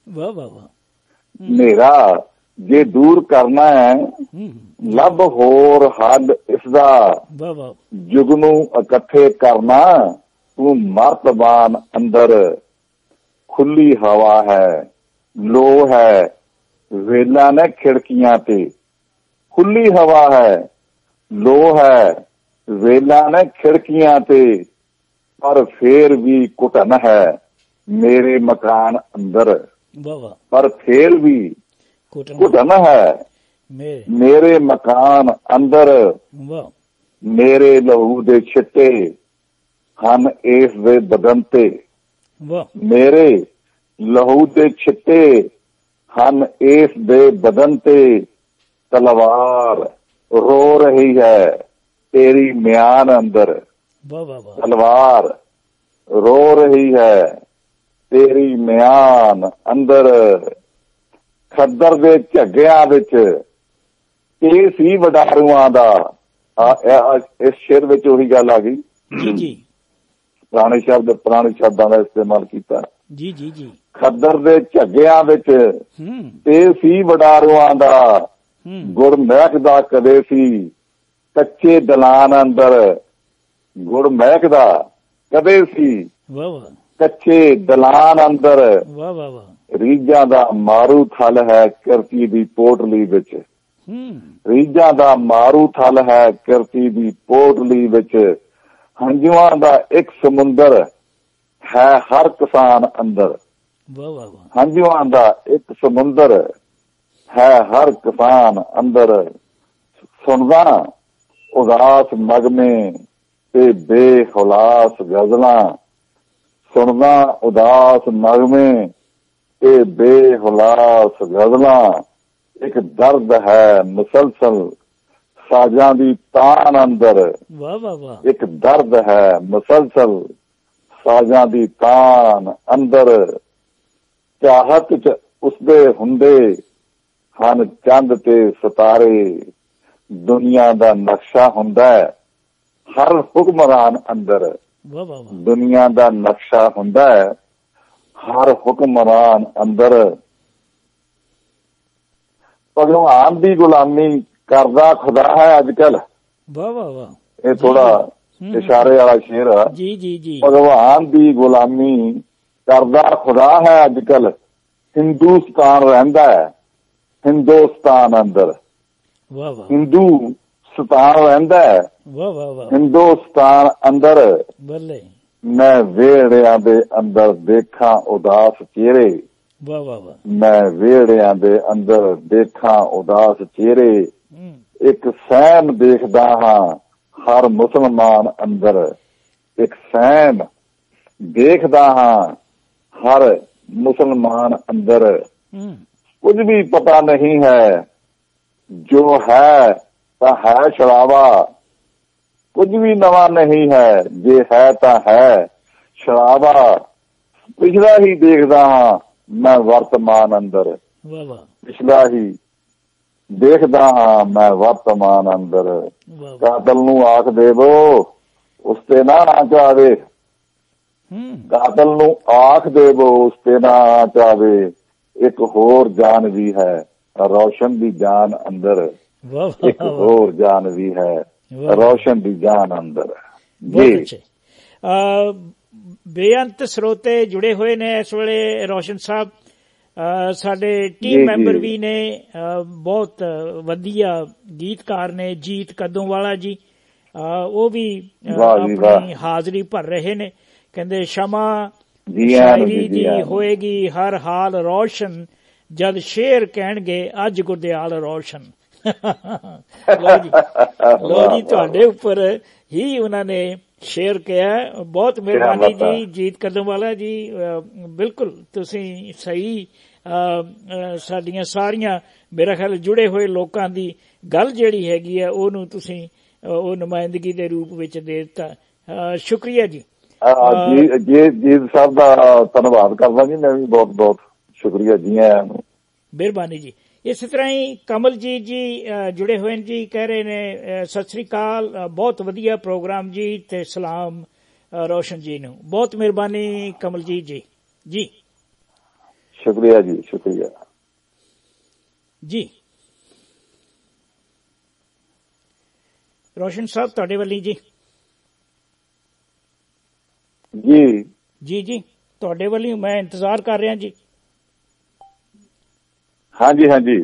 ਹਨੇਰਾ ਜੇ ਦੂਰ ਕਰਨਾ ਹੈ ਲੱਭ ਹੋਰ ਹੱਲ ਇਸਦਾ, ਜੁਗ ਨੂੰ ਇਕੱਠੇ ਕਰਨਾ ਤੂੰ ਮਰਤਬਾਨ ਅੰਦਰ। ਖੁੱਲੀ ਹਵਾ ਹੈ, ਲੋ ਹੈ, ਵੇਲਾ ਨੇ ਖਿੜਕੀਆਂ ਤੇ। ਖੁੱਲੀ ਹਵਾ ਹੈ, ਲੋ ਹੈ, ਵੇਲਾ ਨੇ ਖਿੜਕੀਆਂ ਤੇ, ਪਰ ਫੇਰ ਵੀ ਘੁਟਨ ਹੈ ਮੇਰੇ ਮਕਾਨ ਅੰਦਰ। ਪਰ ਫੇਰ ਵੀ ਘੁਟਨ ਹੈ ਮੇਰੇ ਮਕਾਨ ਅੰਦਰ। ਮੇਰੇ ਲਹੂ ਦੇ ਛਿੱਟੇ ਹਨ ਇਸ ਦੇ ਬਦਨ ਤੇ। ਮੇਰੇ ਲਹੂ ਦੇ ਛਿੱਟੇ ਹਨ ਇਸ ਦੇ ਬਦਨ ਤੇ। ਤਲਵਾਰ ਰੋ ਰਹੀ ਹੈ ਤੇਰੀ ਮਿਆਨ ਅੰਦਰ। तलवार रो रही है तेरी म्यान अंदर, खद्दर दे झग्गियां विच ਇਹ ਸੀ ਵਡਾਰੂਆਂ ਦਾ। ਇਸ ਸ਼ੇਰ ਵਿੱਚ ਉਹੀ ਗੱਲ ਆ ਗਈ ਜੀ, ਪੁਰਾਣੇ ਸ਼ਬਦਾਂ ਦਾ ਇਸਤੇਮਾਲ ਕੀਤਾ ਜੀ ਜੀ ਜੀ। ਖੱਦਰ ਦੇ ਝੱਗਿਆਂ ਵਿੱਚ ਇਹ ਸੀ ਵਡਾਰੂਆਂ ਦਾ, ਗੁੜ ਮਹਿਕਦਾ ਕਦੇ ਸੀ ਕੱਚੇ ਦਲਾਨ ਅੰਦਰ, ਗੁੜ ਮਹਿਕਦਾ ਕਦੇ ਸੀ ਕੱਚੇ ਦਲਾਨ ਅੰਦਰ, ਰੀਝਾਂ ਦਾ ਮਾਰੂ ਥਲ ਹੈ ਕਿਰਤੀ ਦੀ ਪੋਟਲੀ ਵਿੱਚ, ਰੀਝਾਂ ਦਾ ਮਾਰੂ ਥਲ ਹੈ ਕਿਰਤੀ ਦੀ ਪੋਟਲੀ ਵਿੱਚ, ਹੰਝੂਆਂ ਦਾ ਇੱਕ ਸਮੁੰਦਰ ਹੈ ਹਰ ਕਿਸਾਨ ਅੰਦਰ, ਹੰਝੂਆਂ ਦਾ ਇੱਕ ਸਮੁੰਦਰ ਹੈ ਹਰ ਕਿਸਾਨ ਅੰਦਰ, ਸੁਣਦਾ ਉਦਾਸ ਨਗਮੇ ਤੇ ਬੇਹੁਲਾਸ ਗਜ਼ਲਾਂ, ਸੁਣਦਾ ਉਦਾਸ ਨਗਮੇ ਤੇ ਬੇਹੁਲਾਸ ਗਜ਼ਲਾਂ, ਇੱਕ ਦਰਦ ਹੈ ਮੁਸਲਸਲ ਸਾਜਾਂ ਦੀ ਤਾਨ ਅੰਦਰ, ਇੱਕ ਦਰਦ ਹੈ ਮੁਸਲਸਲ ਸਾਜਾਂ ਦੀ ਤਾਨ ਅੰਦਰ, ਚਾਹਤ ਚ ਉਸਦੇ ਹੁੰਦੇ ਹਨ ਚੰਦ ਤੇ ਸਿਤਾਰੇ, ਦੁਨੀਆ ਦਾ ਨਕਸ਼ਾ ਹੁੰਦਾ ਹੈ ਹਰ ਹੁਕਮਰਾਨ ਅੰਦਰ, ਦੁਨੀਆ ਦਾ ਨਕਸ਼ਾ ਹੁੰਦਾ ਹੈ ਹਰ ਹੁਕਮਰਾਨ ਅੰਦਰ, ਭਗਵਾਨ ਦੀ ਗੁਲਾਮੀ ਕਰਦਾ ਖੁਦਾ ਹੈ ਅੱਜ ਕੱਲ। ਇਹ ਥੋੜਾ ਇਸ਼ਾਰੇ ਵਾਲਾ ਸ਼ੇਰ ਆ ਜੀ ਜੀ ਜੀ। ਭਗਵਾਨ ਦੀ ਗੁਲਾਮੀ ਕਰਦਾ ਖੁਦਾ ਹੈ ਅੱਜ ਕੱਲ, ਹਿੰਦੁਸਤਾਨ ਰਹਿੰਦਾ ਹੈ ਹਿੰਦੁਸਤਾਨ ਅੰਦਰ, ਹਿੰਦੁਸਤਾਨ ਰਹਿੰਦਾ ਹੈ ਹਿੰਦੁਸਤਾਨ ਅੰਦਰ, ਮੈਂ ਵਿਹੜਿਆਂ ਦੇ ਅੰਦਰ ਦੇਖਾਂ ਉਦਾਸ ਚਿਹਰੇ, ਮੈਂ ਵਿਹੜਿਆਂ ਦੇ ਅੰਦਰ ਦੇਖਾਂ ਉਦਾਸ ਚਿਹਰੇ, ਇੱਕ ਸਹਿਮ ਦੇਖਦਾ ਹਾਂ ਹਰ ਮੁਸਲਮਾਨ ਅੰਦਰ, ਇੱਕ ਸਹਿਮ ਦੇਖਦਾ ਹਾਂ ਹਰ ਮੁਸਲਮਾਨ ਅੰਦਰ, ਕੁਝ ਵੀ ਪਤਾ ਨਹੀਂ ਹੈ ਜੋ ਹੈ ਤਾਂ ਹੈ ਛੜਾਵਾ, ਕੁਝ ਵੀ ਨਵਾਂ ਨਹੀਂ ਹੈ ਜੇ ਹੈ ਤਾਂ ਹੈ ਛੜਾਵਾ, ਪਿਛਲਾ ਹੀ ਦੇਖਦਾ ਹਾਂ ਮੈਂ ਵਰਤਮਾਨ ਅੰਦਰ, ਪਿਛਲਾ ਹੀ ਦੇਖਦਾ ਹਾਂ ਮੈਂ ਵਰਤਮਾਨ ਅੰਦਰ, ਕਾਤਲ ਨੂੰ ਆਖ ਦੇਵੋ ਉਸ ਤੇ ਨਾ ਚਾਵੇ, ਕਾਤਲ ਨੂੰ ਆਖ ਦੇਵੋ ਉਸ ਤੇ ਨਾ ਚਾਵੇ, ਇੱਕ ਹੋਰ ਜਾਨ ਵੀ ਹੈ ਰੋਸ਼ਨ ਦੀ ਜਾਨ ਅੰਦਰ, ਇੱਕ ਹੋਰ ਜਾਨ ਵੀ ਹੈ ਰੋਸ਼ਨ ਦੀ ਜਾਨ ਅੰਦਰ ਜੀ। ਬੇਅੰਤ ਸਰੋਤੇ ਜੁੜੇ ਹੋਏ ਨੇ ਇਸ ਵੇਲੇ। ਰੋਸ਼ਨ ਸਾਹਿਬ ਸਾਡੇ ਟੀਮ ਮੈਂਬਰ ਵੀ ਨੇ, ਬਹੁਤ ਵਧੀਆ ਗੀਤਕਾਰ ਨੇ, ਜੀਤ ਕਦੋਂਵਾਲਾ ਜੀ, ਉਹ ਵੀ ਆਪਣੀ ਹਾਜ਼ਰੀ ਭਰ ਰਹੇ ਨੇ। ਕਹਿੰਦੇ ਸ਼ਮਾ ਸ਼ਾਇਰੀ ਦੀ ਹੋਏਗੀ ਹਰ ਹਾਲ ਰੋਸ਼ਨ, ਜਦ ਸ਼ੇਰ ਕਹਿਣਗੇ ਅੱਜ ਗੁਰਦਿਆਲ ਰੋਸ਼ਨ। ਲੋ ਜੀ ਤੁਹਾਡੇ ਉੱਪਰ ਹੀ ਉਹਨਾਂ ਨੇ ਸ਼ੇਰ ਕਿਹਾ। ਬਹੁਤ ਮਿਹਰਬਾਨੀ ਜੀ ਜੀਤ ਕਦੋਂਵਾਲਾ ਜੀ, ਬਿਲਕੁਲ ਤੁਸੀਂ ਸਹੀ ਸਾਡੀਆਂ ਸਾਰੀਆਂ ਮੇਰਾ ਖਿਆਲ ਜੁੜੇ ਹੋਏ ਲੋਕਾਂ ਦੀ ਗੱਲ ਜਿਹੜੀ ਹੈਗੀ ਹੈ ਉਹਨੂੰ ਤੁਸੀਂ ਉਹ ਨੁਮਾਇੰਦਗੀ ਦੇ ਰੂਪ ਵਿੱਚ ਦੇ ਦਿੱਤਾ। ਸ਼ੁਕਰੀਆ ਜੀ। ਜੀਤ ਸਾਹਿਬ ਦਾ ਧੰਨਵਾਦ ਕਰਦਾ ਜੀ ਮੈਂ ਵੀ, ਬਹੁਤ ਬਹੁਤ ਸ਼ੁਕਰੀਆ ਜੀ ਆਇਆਂ ਨੂੰ। ਮਿਹਰਬਾਨੀ ਜੀ। ਇਸੇ ਤਰ੍ਹਾਂ ਹੀ ਕਮਲਜੀਤ ਜੀ ਜੁੜੇ ਹੋਏ ਨੇ ਜੀ, ਕਹਿ ਰਹੇ ਨੇ ਸਤਿ ਸ੍ਰੀ ਅਕਾਲ, ਬਹੁਤ ਵਧੀਆ ਪ੍ਰੋਗਰਾਮ ਜੀ ਤੇ ਸਲਾਮ ਰੋਸ਼ਨ ਜੀ ਨੂੰ। ਬਹੁਤ ਮਿਹਰਬਾਨੀ ਕਮਲਜੀਤ ਜੀ। ਜੀ ਸ਼ੁਕਰੀਆ ਜੀ, ਸ਼ੁਕਰੀਆ ਜੀ। ਰੋਸ਼ਨ ਸਾਹਿਬ ਤੁਹਾਡੇ ਵੱਲੋਂ ਜੀ। ਜੀ ਜੀ ਜੀ ਤੁਹਾਡੇ ਵੱਲੋਂ ਮੈਂ ਇੰਤਜ਼ਾਰ ਕਰ ਰਿਹਾ ਜੀ। ਹਾਂਜੀ ਹਾਂਜੀ।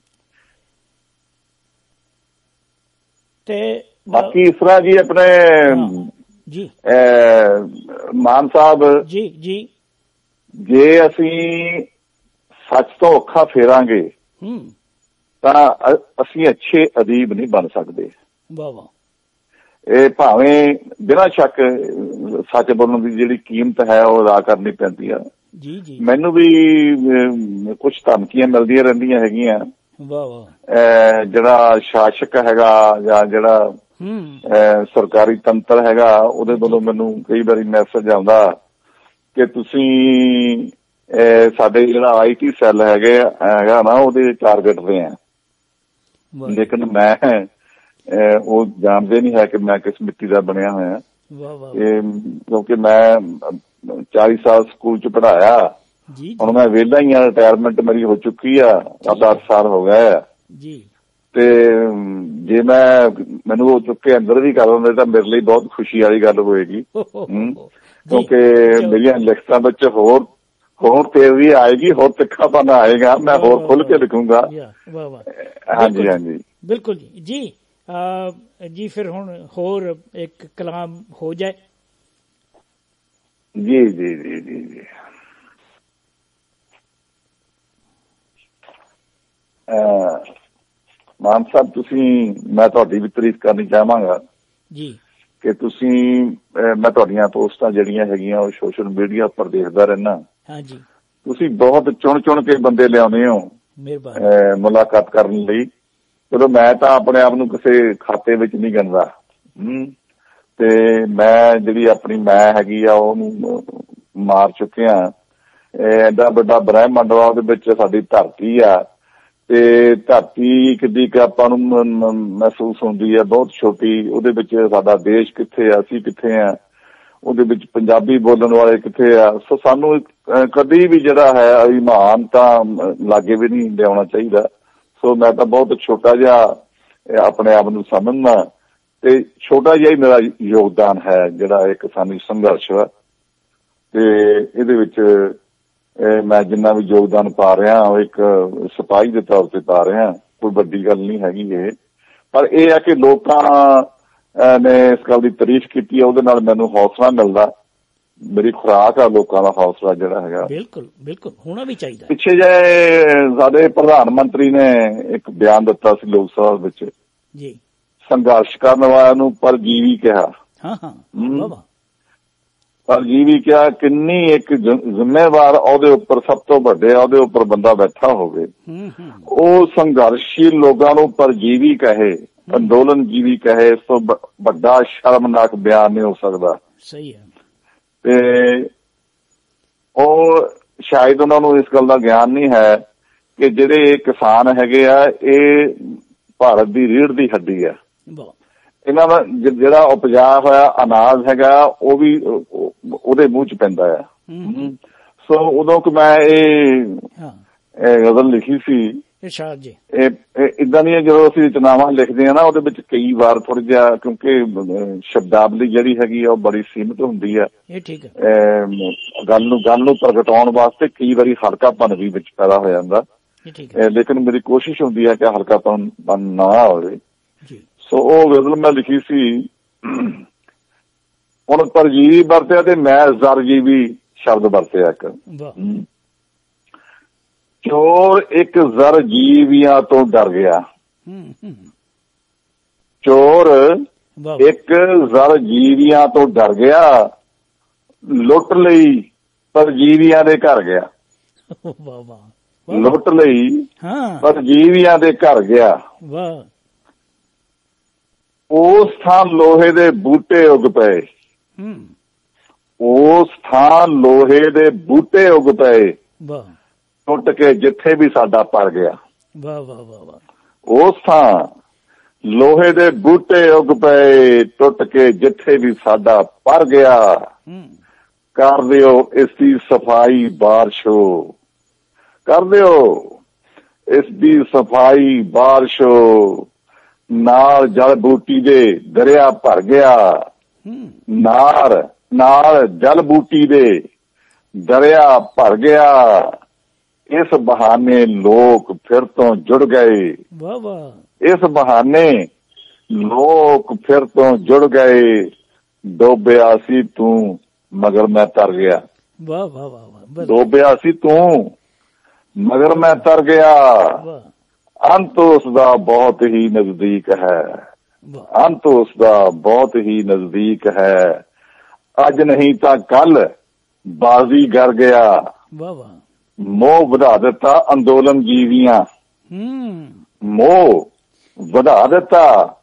ਤੇ ਬਾਕੀ ਇਸ ਤਰ੍ਹਾਂ ਜੀ ਆਪਣੇ ਜੀ ਮਾਨ ਸਾਹਿਬ ਜੀ ਜੀ, ਜੇ ਅਸੀਂ ਸੱਚ ਤੋਂ ਅੱਖਾਂ ਫੇਰਾਂਗੇ ਤਾਂ ਅਸੀਂ ਅੱਛੇ ਅਦੀਬ ਨਹੀਂ ਬਣ ਸਕਦੇ। ਵਾਹ ਵਾਹ। ਇਹ ਭਾਵੇਂ ਬਿਨਾਂ ਸ਼ੱਕ ਸੱਚ ਬੋਲਣ ਦੀ ਜਿਹੜੀ ਕੀਮਤ ਹੈ ਉਹ ਅਦਾ ਕਰਨੀ ਪੈਂਦੀ ਆ। ਜੀ ਜੀ ਮੈਨੂੰ ਵੀ ਕੁਛ ਧਮਕੀਆਂ ਮਿਲਦੀਆਂ ਰਹਿੰਦੀਆਂ ਹੈਗੀਆਂ। ਵਾਹ ਵਾਹ। ਜਿਹੜਾ ਸ਼ਾਸਕ ਹੈਗਾ ਜਾਂ ਜਿਹੜਾ ਸਰਕਾਰੀ ਤੰਤਰ ਹੈਗਾ ਉਹਦੇ ਵੱਲੋਂ ਮੈਨੂੰ ਕਈ ਵਾਰੀ ਮੈਸੇਜ ਆਉਂਦਾ ਕਿ ਤੁਸੀਂ ਸਾਡੇ ਜਿਹੜਾ IT ਸੈੱਲ ਹੈਗਾ ਨਾ ਉਹਦੇ ਟਾਰਗੇਟ ਤੇ ਆ, ਲੇਕਿਨ ਮੈਂ ਉਹ ਜਾਣਦੇ ਨਹੀਂ ਹੈ ਕਿ ਮੈਂ ਕਿਸ ਮਿੱਟੀ ਦਾ ਬਣਿਆ ਹੋਇਆ, ਕਿਉਂਕਿ ਮੈਂ 40 ਸਾਲ ਸਕੂਲ ਚ ਪੜ੍ਹਾਇਆ, ਹੁਣ ਮੈਂ ਵਿਹਲਾ ਹੀ ਆ, ਰਿਟਾਇਰਮੈਂਟ ਮੇਰੀ ਹੋ ਚੁੱਕੀ ਆ, 10 ਸਾਲ ਹੋ ਗਏ ਆ ਤੇ ਜੇ ਮੈਨੂੰ ਉਹ ਚੁੱਕ ਕੇ ਅੰਦਰ ਵੀ ਕਰ ਦਿੰਦੇ ਤਾਂ ਮੇਰੇ ਲਈ ਬਹੁਤ ਖੁਸ਼ੀ ਵਾਲੀ ਗੱਲ ਹੋਏਗੀ, ਕਿਉਂਕਿ ਮੇਰੀਆਂ ਲਿਖਤਾਂ ਵਿੱਚ ਹੋਰ ਤੇਜ਼ੀ ਆਏਗੀ, ਹੋਰ ਤਿੱਖਾਪਨ ਆਏਗਾ, ਮੈਂ ਹੋਰ ਖੁੱਲ ਕੇ ਲਿਖੂੰਗਾ। ਹਾਂਜੀ ਹਾਂਜੀ ਬਿਲਕੁਲ ਜੀ। ਜੀ ਫਿਰ ਹੁਣ ਹੋਰ ਇੱਕ ਕਲਾਮ ਹੋ ਜਾਏ। ਜੀ ਜੀ ਜੀ ਜੀ ਜੀ ਮਾਨ ਸਾਹਿਬ, ਮੈਂ ਤੁਹਾਡੀ ਵੀ ਤਾਰੀਫ ਕਰਨੀ ਚਾਹਾਂਗਾ ਜੀ ਕਿ ਮੈਂ ਤੁਹਾਡੀਆਂ ਪੋਸਟਾਂ ਜਿਹੜੀਆਂ ਹੈਗੀਆਂ ਉਹ ਸੋਸ਼ਲ ਮੀਡੀਆ ਉੱਪਰ ਦੇਖਦਾ ਰਹਿਣਾ। ਹਾਂਜੀ, ਤੁਸੀਂ ਬਹੁਤ ਚੁਣ ਕੇ ਬੰਦੇ ਲਿਆਉਂਦੇ ਹੋ ਮੁਲਾਕਾਤ ਕਰਨ ਲਈ। ਚਲੋ ਮੈਂ ਤਾਂ ਆਪਣੇ ਆਪ ਨੂੰ ਕਿਸੇ ਖਾਤੇ ਵਿੱਚ ਨਹੀਂ ਗਿਣਦਾ, ਤੇ ਮੈਂ ਜਿਹੜੀ ਆਪਣੀ ਮੈਂ ਹੈਗੀ ਆ ਉਹਨੂੰ ਮਾਰ ਚੁੱਕਿਆ। ਐਡਾ ਵੱਡਾ ਬ੍ਰਹਿਮੰਡ ਆ, ਉਹਦੇ ਵਿੱਚ ਸਾਡੀ ਧਰਤੀ ਆ, ਤੇ ਧਰਤੀ ਕਿੱਡੀ ਕੁ ਆਪਾਂ ਨੂੰ ਮਹਿਸੂਸ ਹੁੰਦੀ ਹੈ, ਬਹੁਤ ਛੋਟੀ। ਉਹਦੇ ਵਿੱਚ ਸਾਡਾ ਦੇਸ਼ ਕਿੱਥੇ ਆ, ਅਸੀਂ ਕਿੱਥੇ ਆ, ਉਹਦੇ ਵਿੱਚ ਪੰਜਾਬੀ ਬੋਲਣ ਵਾਲੇ ਕਿੱਥੇ ਆ। ਸੋ ਸਾਨੂੰ ਕਦੀ ਵੀ ਜਿਹੜਾ ਹੈ ਇਮਾਨ ਤਾਂ ਲਾਗੇ ਵੀ ਨਹੀਂ ਲਿਆਉਣਾ ਚਾਹੀਦਾ। ਸੋ ਮੈਂ ਤਾਂ ਬਹੁਤ ਛੋਟਾ ਜਿਹਾ ਆਪਣੇ ਆਪ ਨੂੰ ਸਮਝਦਾ, ਤੇ ਛੋਟਾ ਜਿਹਾ ਹੀ ਮੇਰਾ ਯੋਗਦਾਨ ਹੈ ਜਿਹੜਾ ਇੱਕ ਕਿਸਾਨੀ ਸੰਘਰਸ਼ ਵਾ, ਤੇ ਇਹਦੇ ਵਿੱਚ ਮੈਂ ਜਿੰਨਾ ਵੀ ਯੋਗਦਾਨ ਪਾ ਰਿਹਾ ਉਹ ਇੱਕ ਸਿਪਾਹੀ ਦੇ ਤੌਰ ਤੇ ਪਾ ਰਿਹਾ, ਕੋਈ ਵੱਡੀ ਗੱਲ ਨਹੀਂ ਹੈਗੀ ਇਹ। ਪਰ ਇਹ ਹੈ ਕਿ ਲੋਕਾਂ ਨੇ ਇਸ ਗੱਲ ਦੀ ਤਾਰੀਫ ਕੀਤੀ ਹੈ, ਉਹਦੇ ਨਾਲ ਮੈਨੂੰ ਹੌਸਲਾ ਮਿਲਦਾ, ਮੇਰੀ ਖੁਰਾਕ ਆ ਲੋਕਾਂ ਦਾ ਹੌਸਲਾ ਜਿਹੜਾ ਹੈਗਾ। ਬਿਲਕੁਲ ਬਿਲਕੁਲ ਹੋਣਾ ਵੀ ਚਾਹੀਦਾ। ਪਿੱਛੇ ਜੇ ਸਾਡੇ ਪ੍ਰਧਾਨ ਮੰਤਰੀ ਨੇ ਇੱਕ ਬਿਆਨ ਦਿੱਤਾ ਸੀ ਲੋਕ ਸਭਾ ਵਿੱਚ ਜੀ, ਸੰਘਰਸ਼ ਕਰਨ ਵਾਲਿਆਂ ਨੂੰ ਪਰਜੀਵੀ ਕਿਹਾ। ਪਰਜੀਵੀ ਕਿਹਾ, ਕਿੰਨੀ ਇੱਕ ਜ਼ਿੰਮੇਵਾਰ ਉਹਦੇ ਉੱਪਰ, ਸਭ ਤੋਂ ਵੱਡੇ ਉਹਦੇ ਉੱਪਰ ਬੰਦਾ ਬੈਠਾ ਹੋਵੇ, ਉਹ ਸੰਘਰਸ਼ੀਲ ਲੋਕਾਂ ਨੂੰ ਪਰਜੀਵੀ ਕਹੇ, ਅੰਦੋਲਨ ਜੀਵੀ ਕਹੇ, ਇਸ ਤੋਂ ਵੱਡਾ ਸ਼ਰਮਨਾਕ ਬਿਆਨ ਨਹੀਂ ਹੋ ਸਕਦਾ। ਸਹੀ ਹੈ। ਤੇ ਉਹ ਸ਼ਾਇਦ ਉਹਨਾਂ ਨੂੰ ਇਸ ਗੱਲ ਦਾ ਗਿਆਨ ਨਹੀਂ ਹੈ ਕਿ ਜਿਹੜੇ ਕਿਸਾਨ ਹੈਗੇ ਆ ਇਹ ਭਾਰਤ ਦੀ ਰੀੜ੍ਹ ਦੀ ਹੱਡੀ ਆ। ਇਹਨਾਂ ਦਾ ਜਿਹੜਾ ਉਪਜਾ ਹੋਇਆ ਅਨਾਜ ਹੈਗਾ ਉਹ ਵੀ ਉਹਦੇ ਮੂੰਹ ਚ ਪੈਂਦਾ ਆ। ਸੋ ਉਦੋਂ ਕਿ ਮੈਂ ਇਹ ਗਜ਼ਲ ਲਿਖੀ ਸੀ, ਏਦਾਂ ਦੀਆਂ ਜਦੋਂ ਅਸੀਂ ਰਚਨਾਵਾਂ ਲਿਖਦੇ ਹਾਂ ਨਾ, ਉਹਦੇ ਵਿੱਚ ਕਈ ਵਾਰ ਥੋੜਾ ਜਿਹਾ, ਕਿਉਂਕਿ ਸ਼ਬਦਾਵਲੀ ਜਿਹੜੀ ਹੈਗੀ ਆ ਉਹ ਬੜੀ ਸੀਮਿਤ ਹੁੰਦੀ ਆ, ਗੱਲ ਨੂੰ ਪ੍ਰਗਟਾਉਣ ਵਾਸਤੇ ਕਈ ਵਾਰੀ ਹਲਕਾਪਨ ਵੀ ਵਿੱਚ ਪੈਦਾ ਹੋ ਜਾਂਦਾ, ਲੇਕਿਨ ਮੇਰੀ ਕੋਸ਼ਿਸ਼ ਹੁੰਦੀ ਹੈ ਕਿ ਹਲਕਾਪਨ ਨਾ ਹੋਵੇ। ਸੋ ਉਹ ਗਜ਼ਲ ਮੈਂ ਲਿਖੀ ਸੀ, ਹੁਣ ਪਰਜੀਵੀ ਵਰਤਿਆ ਤੇ ਮੈਂ ਜ਼ਰਜੀਵੀ ਸ਼ਬਦ ਵਰਤਿਆ ਇੱਕ। ਚੋਰ ਇੱਕ ਜ਼ਰ ਜੀਵੀਆਂ ਤੋਂ ਡਰ ਗਿਆ, ਚੋਰ ਇੱਕ ਜ਼ਰ ਜੀਵੀਆਂ ਤੋਂ ਡਰ ਗਿਆ, ਲੁੱਟ ਲਈ ਪਰਜੀਵੀਆਂ ਦੇ ਘਰ ਗਿਆ। ਲੁੱਟ ਲਈ ਪਰਜੀਵੀਆਂ ਦੇ ਘਰ ਗਿਆ, ਉਸ ਥਾਂ ਲੋਹੇ ਦੇ ਬੂਟੇ ਉੱਗ ਪਏ, ਉਸ ਥਾਂ ਲੋਹੇ ਦੇ ਬੂਟੇ ਉੱਗ ਪਏ, ਟੁੱਟ ਕੇ ਜਿੱਥੇ ਵੀ ਸਾਡਾ ਪਰ ਗਿਆ। ਉਸ ਥਾਂ ਲੋਹੇ ਦੇ ਬੂਟੇ ਉੱਗ ਪਏ, ਟੁੱਟ ਕੇ ਜਿੱਥੇ ਵੀ ਸਾਡਾ ਪਰ ਗਿਆ। ਕਰ ਦਿਓ ਇਸ ਦੀ ਸਫਾਈ ਬਾਰਿਸ਼ੋ, ਕਰ ਦਿਓ ਇਸ ਦੀ ਸਫਾਈ ਬਾਰਿਸ਼ੋ, ਨਾਲ ਜਲ ਬੂਟੀ ਦੇ ਦਰਿਆ ਭਰ ਗਿਆ, ਨਾਲ ਜਲ ਬੂਟੀ ਦੇ ਦਰਿਆ ਭਰ ਗਿਆ। ਇਸ ਬਹਾਨੇ ਲੋਕ ਫਿਰ ਤੋਂ ਜੁੜ ਗਏ, ਇਸ ਬਹਾਨੇ ਲੋਕ ਫਿਰ ਤੋਂ ਜੁੜ ਗਏ, ਡੋਬਿਆ ਸੀ ਤੂੰ ਮਗਰ ਮੈਂ ਤਰ ਗਿਆ, ਡੋਬਿਆ ਸੀ ਤੂੰ ਮਗਰ ਮੈਂ ਤਰ ਗਿਆ। ਅੰਤ ਉਸਦਾ ਬਹੁਤ ਹੀ ਨਜ਼ਦੀਕ ਹੈ, ਅੰਤ ਉਸਦਾ ਬਹੁਤ ਹੀ ਨਜ਼ਦੀਕ ਹੈ, ਅੱਜ ਨਹੀਂ ਤਾਂ ਕੱਲ ਬਾਜ਼ੀ ਕਰ ਗਿਆ। ਮੋਹ ਵਧਾ ਦਿੱਤਾ ਅੰਦੋਲਨ ਜੀਵੀਆਂ, ਮੋਹ ਵਧਾ ਦਿੱਤਾ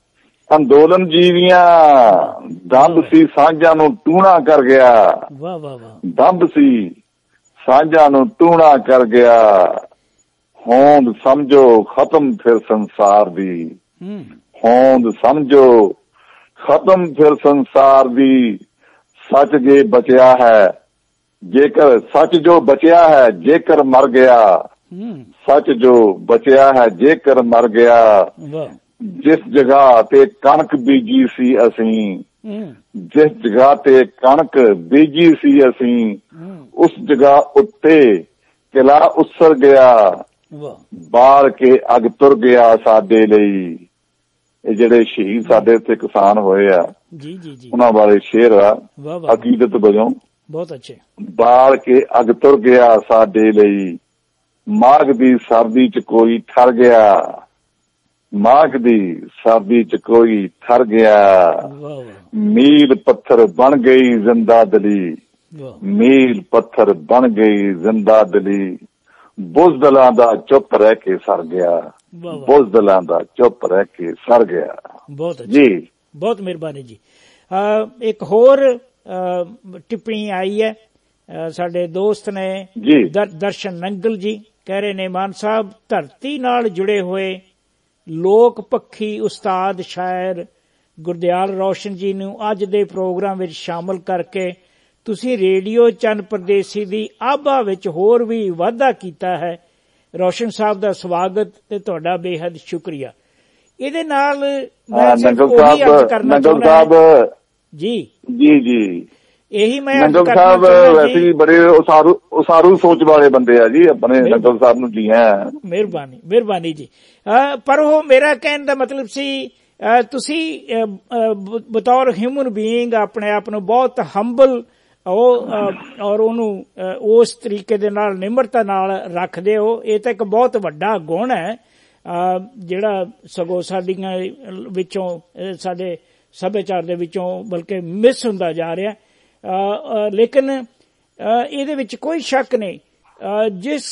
ਅੰਦੋਲਨ ਜੀਵੀਆਂ ਦੰਬ ਸੀ ਸਾਂਝਾਂ ਨੂੰ ਟੂਣਾ ਕਰ ਗਿਆ। ਵਾਹ ਵਾਹ ਵਾਹ। ਦੰਬ ਸੀ ਸਾਂਝਾਂ ਨੂੰ ਟੂਣਾ ਕਰ ਗਿਆ। ਹੋਂਦ ਸਮਝੋ ਖਤਮ ਫਿਰ ਸੰਸਾਰ ਦੀ। ਹੋਂਦ ਸਮਝੋ ਖਤਮ ਫਿਰ ਸੰਸਾਰ ਦੀ। ਸੱਚ ਜੇ ਬਚਿਆ ਹੈ ਜੇਕਰ ਸੱਚ ਜੋ ਬਚਿਆ ਹੈ ਜੇਕਰ ਮਰ ਗਿਆ। ਸੱਚ ਜੋ ਬਚਿਆ ਹੈ ਜੇਕਰ ਮਰ ਗਿਆ। ਜਿਸ ਜਗ੍ਹਾ ਤੇ ਕਣਕ ਬੀਜੀ ਸੀ ਅਸੀਂ, ਜਿਸ ਜਗ੍ਹਾ ਤੇ ਕਣਕ ਬੀਜੀ ਸੀ ਅਸੀਂ, ਉਸ ਜਗ੍ਹਾ ਉੱਤੇ ਕਿਲਾ ਉਸਰ ਗਿਆ। ਬਾਲ ਕੇ ਅੱਗ ਤੁਰ ਗਿਆ ਸਾਡੇ ਲਈ। ਇਹ ਜਿਹੜੇ ਸ਼ਹੀਦ ਸਾਡੇ ਉੱਤੇ ਕਿਸਾਨ ਹੋਏ ਆ ਉਹਨਾਂ ਬਾਰੇ ਸ਼ੇਰ ਆ ਅਕੀਦਤ ਵਜੋਂ। ਬਹੁਤ ਅੱਛੇ। ਬਾਲ ਕੇ ਅੱਗ ਤੁਰ ਗਿਆ ਸਾਡੇ ਲਈ। ਮਾਘ ਦੀ ਸਰਦੀ ਚ ਕੋਈ ਠਰ ਗਿਆ। ਮਾਘ ਦੀ ਸਰਦੀ ਚ ਕੋਈ ਠਰ ਗਿਆ। ਮੀਲ ਪੱਥਰ ਬਣ ਗਈ ਜ਼ਿੰਦਾ ਦਿਲੀ। ਮੀਲ ਪੱਥਰ ਬਣ ਗਈ ਜ਼ਿੰਦਾ ਦਿਲੀ। ਬੁਜ਼ਦਲਾਂ ਦਾ ਚੁੱਪ ਰਹਿ ਕੇ ਸਰ ਗਿਆ। ਬੁਜ਼ਦਲਾਂ ਦਾ ਚੁੱਪ ਰਹਿ ਕੇ ਸਰ ਗਿਆ। ਬਹੁਤ ਜੀ, ਬਹੁਤ ਮਿਹਰਬਾਨੀ ਜੀ। ਇੱਕ ਹੋਰ ਟਿੱਪਣੀ ਆਈ ਹੈ ਸਾਡੇ ਦੋਸਤ ਨੇ ਦਰਸ਼ਨ ਨੰਗਲ ਜੀ, ਕਹਿ ਰਹੇ ਨੇ ਮਾਨ ਸਾਹਿਬ ਧਰਤੀ ਨਾਲ ਜੁੜੇ ਹੋਏ ਲੋਕ ਪੱਖੀ ਉਸਤਾਦ ਸ਼ਾਇਰ ਗੁਰਦਿਆਲ ਰੋਸ਼ਨ ਜੀ ਨੂੰ ਅੱਜ ਦੇ ਪ੍ਰੋਗਰਾਮ ਵਿੱਚ ਸ਼ਾਮਲ ਕਰਕੇ ਤੁਸੀਂ ਰੇਡੀਓ ਚੰਨ ਪਰਦੇਸੀ ਦੀ ਆਭਾ ਵਿੱਚ ਹੋਰ ਵੀ ਵਾਧਾ ਕੀਤਾ ਹੈ। ਰੋਸ਼ਨ ਸਾਹਿਬ ਦਾ ਸਵਾਗਤ ਤੇ ਤੁਹਾਡਾ ਬੇਹੱਦ ਸ਼ੁਕਰੀਆ। ਇਹਦੇ ਨਾਲ ਨੰਗਲ ਸਾਹਿਬ ਜੀ ਜੀ ਜੀ ਇਹੀ ਮੈਂ ਨੰਗਲ ਸਾਹਿਬ ਵੈਸੇ ਵੀ ਬੜੇ ਉਸਾਰੂ ਸੋਚ ਵਾਲੇ ਬੰਦੇ ਆ ਜੀ। ਆਪਣੇ ਨੰਗਲ ਸਾਹਿਬ ਨੂੰ ਜੀ ਹੈ। ਮਿਹਰਬਾਨੀ ਮਿਹਰਬਾਨੀ ਜੀ। ਪਰ ਉਹ ਮੇਰਾ ਕਹਿਣ ਦਾ ਮਤਲਬ ਸੀ ਤੁਸੀਂ ਬਤੌਰ ਹਿਊਮਨ ਬੀਇੰਗ ਆਪਣੇ ਆਪ ਨੂੰ ਬਹੁਤ ਹੰਬਲ ਔਰ ਉਹਨੂੰ ਉਸ ਤਰੀਕੇ ਦੇ ਨਾਲ ਨਿਮਰਤਾ ਨਾਲ ਰੱਖਦੇ ਹੋ। ਇਹ ਤਾਂ ਇੱਕ ਬਹੁਤ ਵੱਡਾ ਗੁਣ ਹੈ ਜਿਹੜਾ ਸਗੋਂ ਸਾਡੀਆਂ ਵਿੱਚੋਂ ਸਾਡੇ ਸੱਭਿਆਚਾਰ ਦੇ ਵਿੱਚੋਂ ਬਲਕਿ ਮਿਸ ਹੁੰਦਾ ਜਾ ਰਿਹਾ। ਲੇਕਿਨ ਇਹਦੇ ਵਿੱਚ ਕੋਈ ਸ਼ੱਕ ਨਹੀਂ ਜਿਸ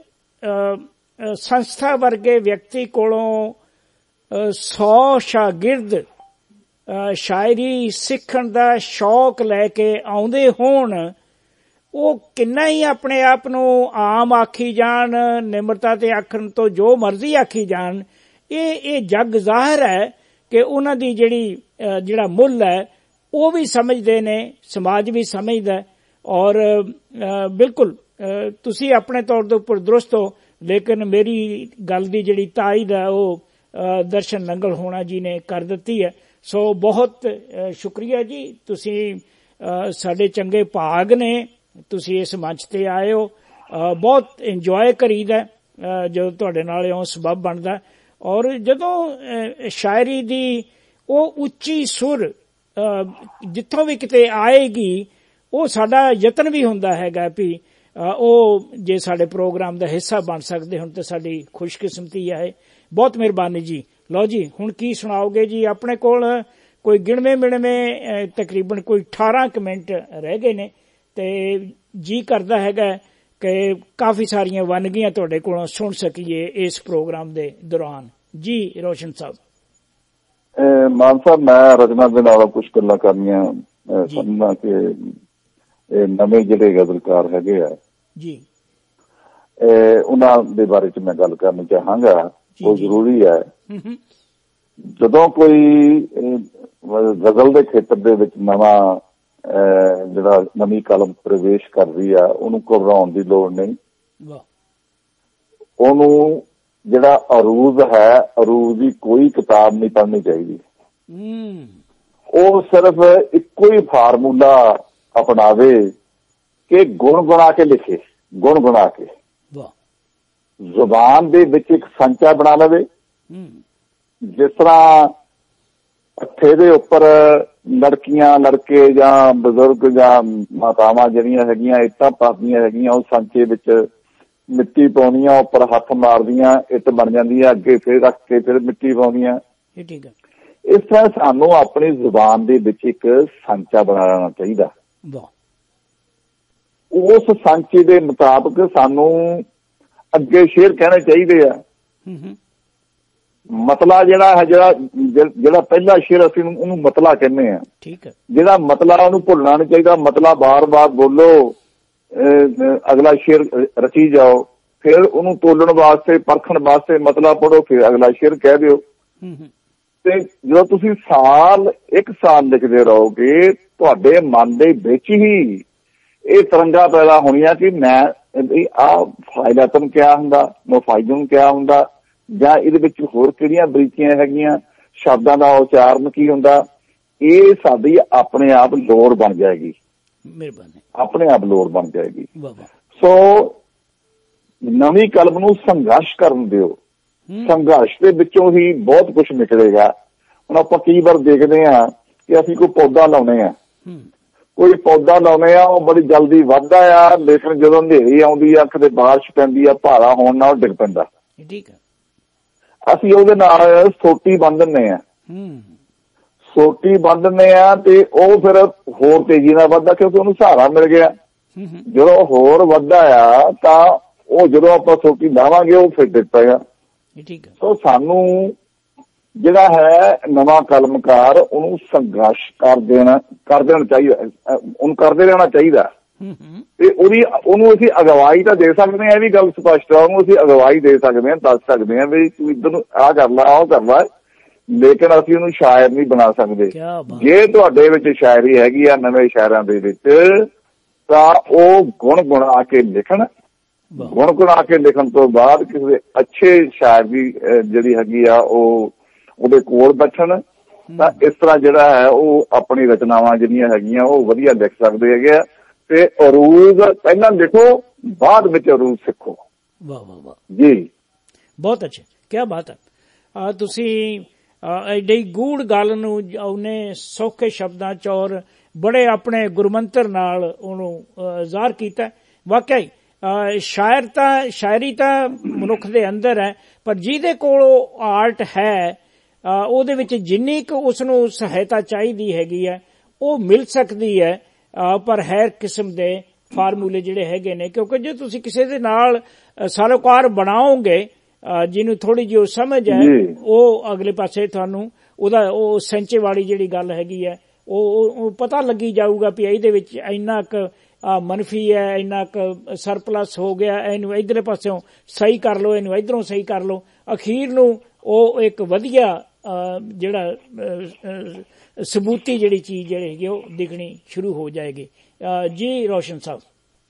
ਸੰਸਥਾ ਵਰਗੇ ਵਿਅਕਤੀ ਕੋਲੋਂ 100 ਸ਼ਾਗਿਰਦ ਸ਼ਾਇਰੀ ਸਿੱਖਣ ਦਾ ਸ਼ੌਕ ਲੈ ਕੇ ਆਉਂਦੇ ਹੋਣ, ਉਹ ਕਿੰਨਾ ਹੀ ਆਪਣੇ ਆਪ ਨੂੰ ਆਮ ਆਖੀ ਜਾਣ, ਨਿਮਰਤਾ ਤੇ ਆਖਣ ਤੋਂ ਜੋ ਮਰਜ਼ੀ ਆਖੀ ਜਾਣ, ਇਹ ਜੱਗ ਜ਼ਾਹਿਰ ਹੈ ਕਿ ਉਹਨਾਂ ਦੀ ਜਿਹੜਾ ਮੁੱਲ ਹੈ ਉਹ ਵੀ ਸਮਝਦੇ ਨੇ, ਸਮਾਜ ਵੀ ਸਮਝਦਾ। ਔਰ ਬਿਲਕੁਲ ਤੁਸੀਂ ਆਪਣੇ ਤੌਰ ਦੇ ਉੱਪਰ ਦਰੁਸਤ ਹੋ, ਲੇਕਿਨ ਮੇਰੀ ਗੱਲ ਦੀ ਜਿਹੜੀ ਤਾਈਦ ਹੈ ਉਹ ਦਰਸ਼ਨ ਨੰਗਲ ਹੋਣਾ ਜੀ ਨੇ ਕਰ ਦਿੱਤੀ ਹੈ। ਸੋ ਬਹੁਤ ਸ਼ੁਕਰੀਆ ਜੀ। ਤੁਸੀਂ ਸਾਡੇ ਚੰਗੇ ਭਾਗ ਨੇ, ਤੁਸੀਂ ਇਸ ਮੰਚ ਤੇ ਆਏ ਹੋ। ਬਹੁਤ ਇੰਜੋਏ ਕਰੀਦਾ ਜਦੋਂ ਤੁਹਾਡੇ ਨਾਲ ਇਉਂ ਸਬੱਬ ਬਣਦਾ। ਔਰ ਜਦੋਂ ਸ਼ਾਇਰੀ ਦੀ ਉਹ ਉੱਚੀ ਸੁਰ ਜਿੱਥੋਂ ਵੀ ਕਿਤੇ ਆਏਗੀ, ਉਹ ਸਾਡਾ ਯਤਨ ਵੀ ਹੁੰਦਾ ਹੈਗਾ ਵੀ ਉਹ ਜੇ ਸਾਡੇ ਪ੍ਰੋਗਰਾਮ ਦਾ ਹਿੱਸਾ ਬਣ ਸਕਦੇ ਹੁਣ ਤਾਂ ਸਾਡੀ ਖੁਸ਼ਕਿਸਮਤੀ ਹੈ। ਬਹੁਤ ਮਿਹਰਬਾਨੀ ਜੀ। ਲਓ ਜੀ, ਹੁਣ ਕੀ ਸੁਣਾਓਗੇ ਜੀ? ਆਪਣੇ ਕੋਲ ਕੋਈ ਗਿਣਵੇਂ ਮਿਣਵੇਂ ਤਕਰੀਬਨ ਕੋਈ 18 ਮਿੰਟ ਰਹਿ ਗਏ ਨੇ ਤੇ ਜੀ ਕਰਦਾ ਹੈਗਾ ਕਿ ਕਾਫੀ ਸਾਰੀਆਂ ਵੰਨਗੀਆਂ ਤੁਹਾਡੇ ਕੋਲੋਂ ਸੁਣ ਸਕੀਏ ਇਸ ਪ੍ਰੋਗਰਾਮ ਦੇ ਦੌਰਾਨ। ਜੀ ਰੋਸ਼ਨ ਸਾਹਿਬ। ਮਾਨ ਸਾਹਿਬ, ਮੈਂ ਰਚਨਾ ਦੇ ਨਾਲ ਕੁਝ ਗੱਲਾਂ ਕਰਨੀਆਂ ਸਮਝਣਾ ਕਿ ਇਹ ਨਵੇਂ ਜਿਹੜੇ ਗਜ਼ਲਕਾਰ ਹੈਗੇ ਆ ਜੀ, ਉਹਨਾਂ ਦੇ ਬਾਰੇ ਚ ਮੈਂ ਗੱਲ ਕਰਨੀ ਚਾਹਾਂਗਾ। ਉਹ ਜ਼ਰੂਰੀ ਹੈ। ਜਦੋਂ ਕੋਈ ਗਜ਼ਲ ਦੇ ਖੇਤਰ ਦੇ ਵਿੱਚ ਨਵੀਂ ਕਲਮ ਪ੍ਰਵੇਸ਼ ਕਰਦੀ ਆ, ਉਹਨੂੰ ਘਬਰਾਉਣ ਦੀ ਲੋੜ ਨਹੀਂ। ਉਹਨੂੰ ਜਿਹੜਾ ਅਰੂਜ਼ ਹੈ, ਅਰੂਜ਼ ਦੀ ਕੋਈ ਕਿਤਾਬ ਨਹੀਂ ਪੜ੍ਹਨੀ ਚਾਹੀਦੀ। ਉਹ ਸਿਰਫ ਇੱਕੋ ਹੀ ਫਾਰਮੂਲਾ ਅਪਣਾਵੇ ਕਿ ਗੁਣਗੁਣਾ ਕੇ ਲਿਖੇ, ਗੁਣਗੁਣਾ ਕੇ ਜ਼ੁਬਾਨ ਦੇ ਵਿੱਚ ਇੱਕ ਸੰਚਾ ਬਣਾ ਲਵੇ। ਜਿਸ ਤਰ੍ਹਾਂ ਪੱਠੇ ਦੇ ਉੱਪਰ ਲੜਕੀਆਂ, ਲੜਕੇ ਜਾਂ ਬਜ਼ੁਰਗ ਜਾਂ ਮਾਤਾਵਾਂ ਜਿਹੜੀਆਂ ਹੈਗੀਆਂ ਇੱਟਾਂ ਪਾਉਂਦੀਆਂ ਹੈਗੀਆਂ, ਉਹ ਸੰਚੇ ਵਿੱਚ ਮਿੱਟੀ ਪਾਉਂਦੀਆਂ, ਉੱਪਰ ਹੱਥ ਮਾਰਦੀਆਂ, ਇੱਟ ਬਣ ਜਾਂਦੀ ਹੈ, ਅੱਗੇ ਫਿਰ ਰੱਖ ਕੇ ਫਿਰ ਮਿੱਟੀ ਪਾਉਂਦੀਆਂ। ਇਸ ਤਰ੍ਹਾਂ ਸਾਨੂੰ ਆਪਣੀ ਜ਼ੁਬਾਨ ਦੇ ਵਿੱਚ ਇੱਕ ਸੰਚਾ ਬਣਾਉਣਾ ਚਾਹੀਦਾ। ਉਸ ਸੰਚੇ ਦੇ ਮੁਤਾਬਕ ਸਾਨੂੰ ਅੱਗੇ ਸ਼ੇਰ ਕਹਿਣੇ ਚਾਹੀਦੇ ਆ। ਮਤਲਾ ਜਿਹੜਾ ਹੈ, ਜਿਹੜਾ ਪਹਿਲਾ ਸ਼ੇਰ ਅਸੀਂ ਉਹਨੂੰ ਮਤਲਾ ਕਹਿੰਦੇ ਆ। ਠੀਕ ਹੈ। ਜਿਹੜਾ ਮਤਲਾ ਉਹਨੂੰ ਭੁੱਲਣਾ ਨਹੀਂ ਚਾਹੀਦਾ। ਮਤਲਾ ਬਾਰ-ਬਾਰ ਬੋਲੋ, ਅਗਲਾ ਸ਼ੇਰ ਰਚੀ ਜਾਓ, ਫਿਰ ਉਹਨੂੰ ਤੋਲਣ ਵਾਸਤੇ, ਪਰਖਣ ਵਾਸਤੇ ਮਤਲਾ ਪੜੋ, ਫਿਰ ਅਗਲਾ ਸ਼ੇਰ ਕਹਿ ਦਿਓ। ਤੇ ਜਦੋਂ ਤੁਸੀਂ ਇੱਕ ਸਾਲ ਲਿਖਦੇ ਰਹੋਗੇ, ਤੁਹਾਡੇ ਮਨ ਦੇ ਵਿੱਚ ਹੀ ਇਹ ਤਰੰਗਾਂ ਪੈਦਾ ਹੋਣੀਆਂ ਕਿ ਮੈਂ ਆਹ ਫਾਇਲਾਤਨ ਕਿਆ ਹੁੰਦਾ, ਮੁਫਾਇਦਨ ਕਿਆ ਹੁੰਦਾ, ਜਾਂ ਇਹਦੇ ਵਿੱਚ ਹੋਰ ਕਿਹੜੀਆਂ ਬਰੀਕੀਆਂ ਹੈਗੀਆਂ, ਸ਼ਬਦਾਂ ਦਾ ਉਚਾਰਨ ਕੀ ਹੁੰਦਾ। ਇਹ ਸਾਡੀ ਆਪਣੇ ਆਪ ਲੋੜ ਬਣ ਜਾਏਗੀ, ਆਪਣੇ ਆਪ ਲੋੜ ਬਣ ਜਾਏਗੀ। ਸੋ ਨਵੀਂ ਕਲਮ ਨੂੰ ਸੰਘਰਸ਼ ਕਰਨ ਦਿਓ। ਸੰਘਰਸ਼ ਦੇ ਵਿੱਚੋਂ ਹੀ ਬਹੁਤ ਕੁਛ ਨਿਕਲੇਗਾ। ਹੁਣ ਆਪਾਂ ਕਈ ਵਾਰ ਦੇਖਦੇ ਹਾਂ ਕਿ ਅਸੀਂ ਕੋਈ ਪੌਦਾ ਲਾਉਣੇ ਆ, ਕੋਈ ਪੌਦਾ ਲਾਉਣੇ ਆ, ਉਹ ਬੜੀ ਜਲਦੀ ਵੱਧਦਾ ਆ, ਲੇਕਿਨ ਜਦੋਂ ਹਨੇਰੀ ਆਉਂਦੀ ਆ, ਕਿਤੇ ਬਾਰਿਸ਼ ਪੈਂਦੀ ਆ, ਭਾਰਾ ਹੋਣ ਨਾਲ ਡਿੱਗ ਪੈਂਦਾ। ਅਸੀਂ ਉਹਦੇ ਨਾਲ ਸੋਟੀ ਬੰਨ ਦਿੰਦੇ ਆ, ਸੋਟੀ ਬੰਨ ਦਿੰਦੇ ਆ, ਤੇ ਉਹ ਫਿਰ ਹੋਰ ਤੇਜ਼ੀ ਨਾਲ ਵੱਧਦਾ ਕਿਉਂਕਿ ਉਹਨੂੰ ਸਹਾਰਾ ਮਿਲ ਗਿਆ। ਜਦੋਂ ਹੋਰ ਵੱਧਦਾ ਆ ਤਾਂ ਉਹ ਜਦੋਂ ਆਪਾਂ ਸੋਟੀ ਲਾਵਾਂਗੇ ਉਹ ਫਿਰ ਡਿੱਗ ਪਏਗਾ। ਸੋ ਸਾਨੂੰ ਜਿਹੜਾ ਹੈ ਨਵਾਂ ਕਲਮਕਾਰ, ਉਹਨੂੰ ਸੰਘਰਸ਼ ਕਰ ਦੇਣਾ ਚਾਹੀਦਾ, ਉਹਨੂੰ ਕਰਦੇ ਰਹਿਣਾ ਚਾਹੀਦਾ। ਤੇ ਉਹਨੂੰ ਅਸੀਂ ਅਗਵਾਈ ਤਾਂ ਦੇ ਸਕਦੇ ਹਾਂ, ਇਹ ਵੀ ਗੱਲ ਸਪਸ਼ਟ ਆ। ਉਹਨੂੰ ਅਸੀਂ ਅਗਵਾਈ ਦੇ ਸਕਦੇ ਹਾਂ, ਦੱਸ ਸਕਦੇ ਹਾਂ ਵੀ ਤੂੰ ਇੱਧਰ ਨੂੰ ਆਹ ਕਰ ਲਾ, ਆਹ ਕਰ ਲਾ, ਲੇਕਿਨ ਅਸੀਂ ਉਹਨੂੰ ਸ਼ਾਇਰ ਨਹੀਂ ਬਣਾ ਸਕਦੇ। ਜੇ ਤੁਹਾਡੇ ਵਿੱਚ ਸ਼ਾਇਰੀ ਹੈਗੀ ਆ ਨਵੇਂ ਸ਼ਾਇਰਾਂ ਦੇ ਵਿੱਚ, ਤਾਂ ਉਹ ਗੁਣਗੁਣਾ ਕੇ ਲਿਖਣ। ਗੁਣਗੁਣਾ ਕੇ ਲਿਖਣ ਤੋਂ ਬਾਅਦ ਕਿਸੇ ਅੱਛੇ ਸ਼ਾਇਰ ਦੀ ਜਿਹੜੀ ਹੈਗੀ ਆ ਉਹ ਉਹਦੇ ਕੋਲ ਬੈਠਣ, ਤਾਂ ਇਸ ਤਰ੍ਹਾਂ ਜਿਹੜਾ ਹੈ ਉਹ ਆਪਣੀ ਰਚਨਾਵਾਂ ਜਿਹੜੀਆਂ ਹੈਗੀਆਂ ਉਹ ਵਧੀਆ ਲਿਖ ਸਕਦੇ ਹੈਗੇ ਆ। ਤੇ ਅਰੂਜ਼ ਪਹਿਲਾਂ ਲਿਖੋ, ਬਾਅਦ ਵਿੱਚ ਅਰੂਜ਼ ਸਿੱਖੋ। ਵਾਹ ਵਾਹ ਵਾਹ ਜੀ, ਬਹੁਤ ਅੱਛਾ, ਕਿਆ ਬਾਤ ਹੈ। ਤੁਸੀਂ ਐਡੀ ਗੂੜ ਗੱਲ ਨੂੰ ਉਹਨੇ ਸੌਖੇ ਸ਼ਬਦਾਂ ਚ ਔਰ ਬੜੇ ਆਪਣੇ ਗੁਰਮੰਤਰ ਨਾਲ ਉਹਨੂੰ ਜ਼ਾਹਰ ਕੀਤਾ। ਵਾਕਈ ਸ਼ਾਇਰੀ ਤਾਂ ਮਨੁੱਖ ਦੇ ਅੰਦਰ ਹੈ, ਪਰ ਜਿਹਦੇ ਕੋਲ ਆਰਟ ਹੈ ਉਹਦੇ ਵਿੱਚ ਜਿੰਨੀ ਕੁ ਉਸਨੂੰ ਸਹਾਇਤਾ ਚਾਹੀਦੀ ਹੈਗੀ ਹੈ ਉਹ ਮਿਲ ਸਕਦੀ ਹੈ। ਪਰ ਹਰ ਕਿਸਮ ਦੇ ਫਾਰਮੂਲੇ ਜਿਹੜੇ ਹੈਗੇ ਨੇ, ਕਿਉਂਕਿ ਜੇ ਤੁਸੀਂ ਕਿਸੇ ਦੇ ਨਾਲ ਸਾਰੋਕਾਰ ਬਣਾਓਗੇ ਜਿਹਨੂੰ ਥੋੜੀ ਜਿਹੀ ਸਮਝ ਹੈ, ਉਹ ਅਗਲੇ ਪਾਸੇ ਤੁਹਾਨੂੰ ਉਹਦਾ ਉਹ ਸੈਂਚੇ ਵਾਲੀ ਜਿਹੜੀ ਗੱਲ ਹੈਗੀ ਹੈ ਉਹ ਪਤਾ ਲੱਗੀ ਜਾਊਗਾ ਵੀ ਇਹਦੇ ਵਿੱਚ ਇੰਨਾ ਕੁ ਮਨਫੀ ਹੈ, ਇੰਨਾ ਕੁ ਸਰਪਲਸ ਹੋ ਗਿਆ, ਇਹਨੂੰ ਇਧਰਲੇ ਪਾਸਿਓਂ ਸਹੀ ਕਰ ਲਓ, ਇਹਨੂੰ ਇਧਰੋਂ ਸਹੀ ਕਰ ਲਓ। ਅਖੀਰ ਨੂੰ ਉਹ ਇੱਕ ਵਧੀਆ ਜਿਹੜਾ ਸਬੂਤੀ ਜਿਹੜੀ ਚੀਜ਼ ਜਿਹੜੀ ਹੈਗੀ ਉਹ ਦਿਖਣੀ ਸ਼ੁਰੂ ਹੋ ਜਾਏਗੀ। ਜੀ ਰੋਸ਼ਨ ਸਾਹਿਬ।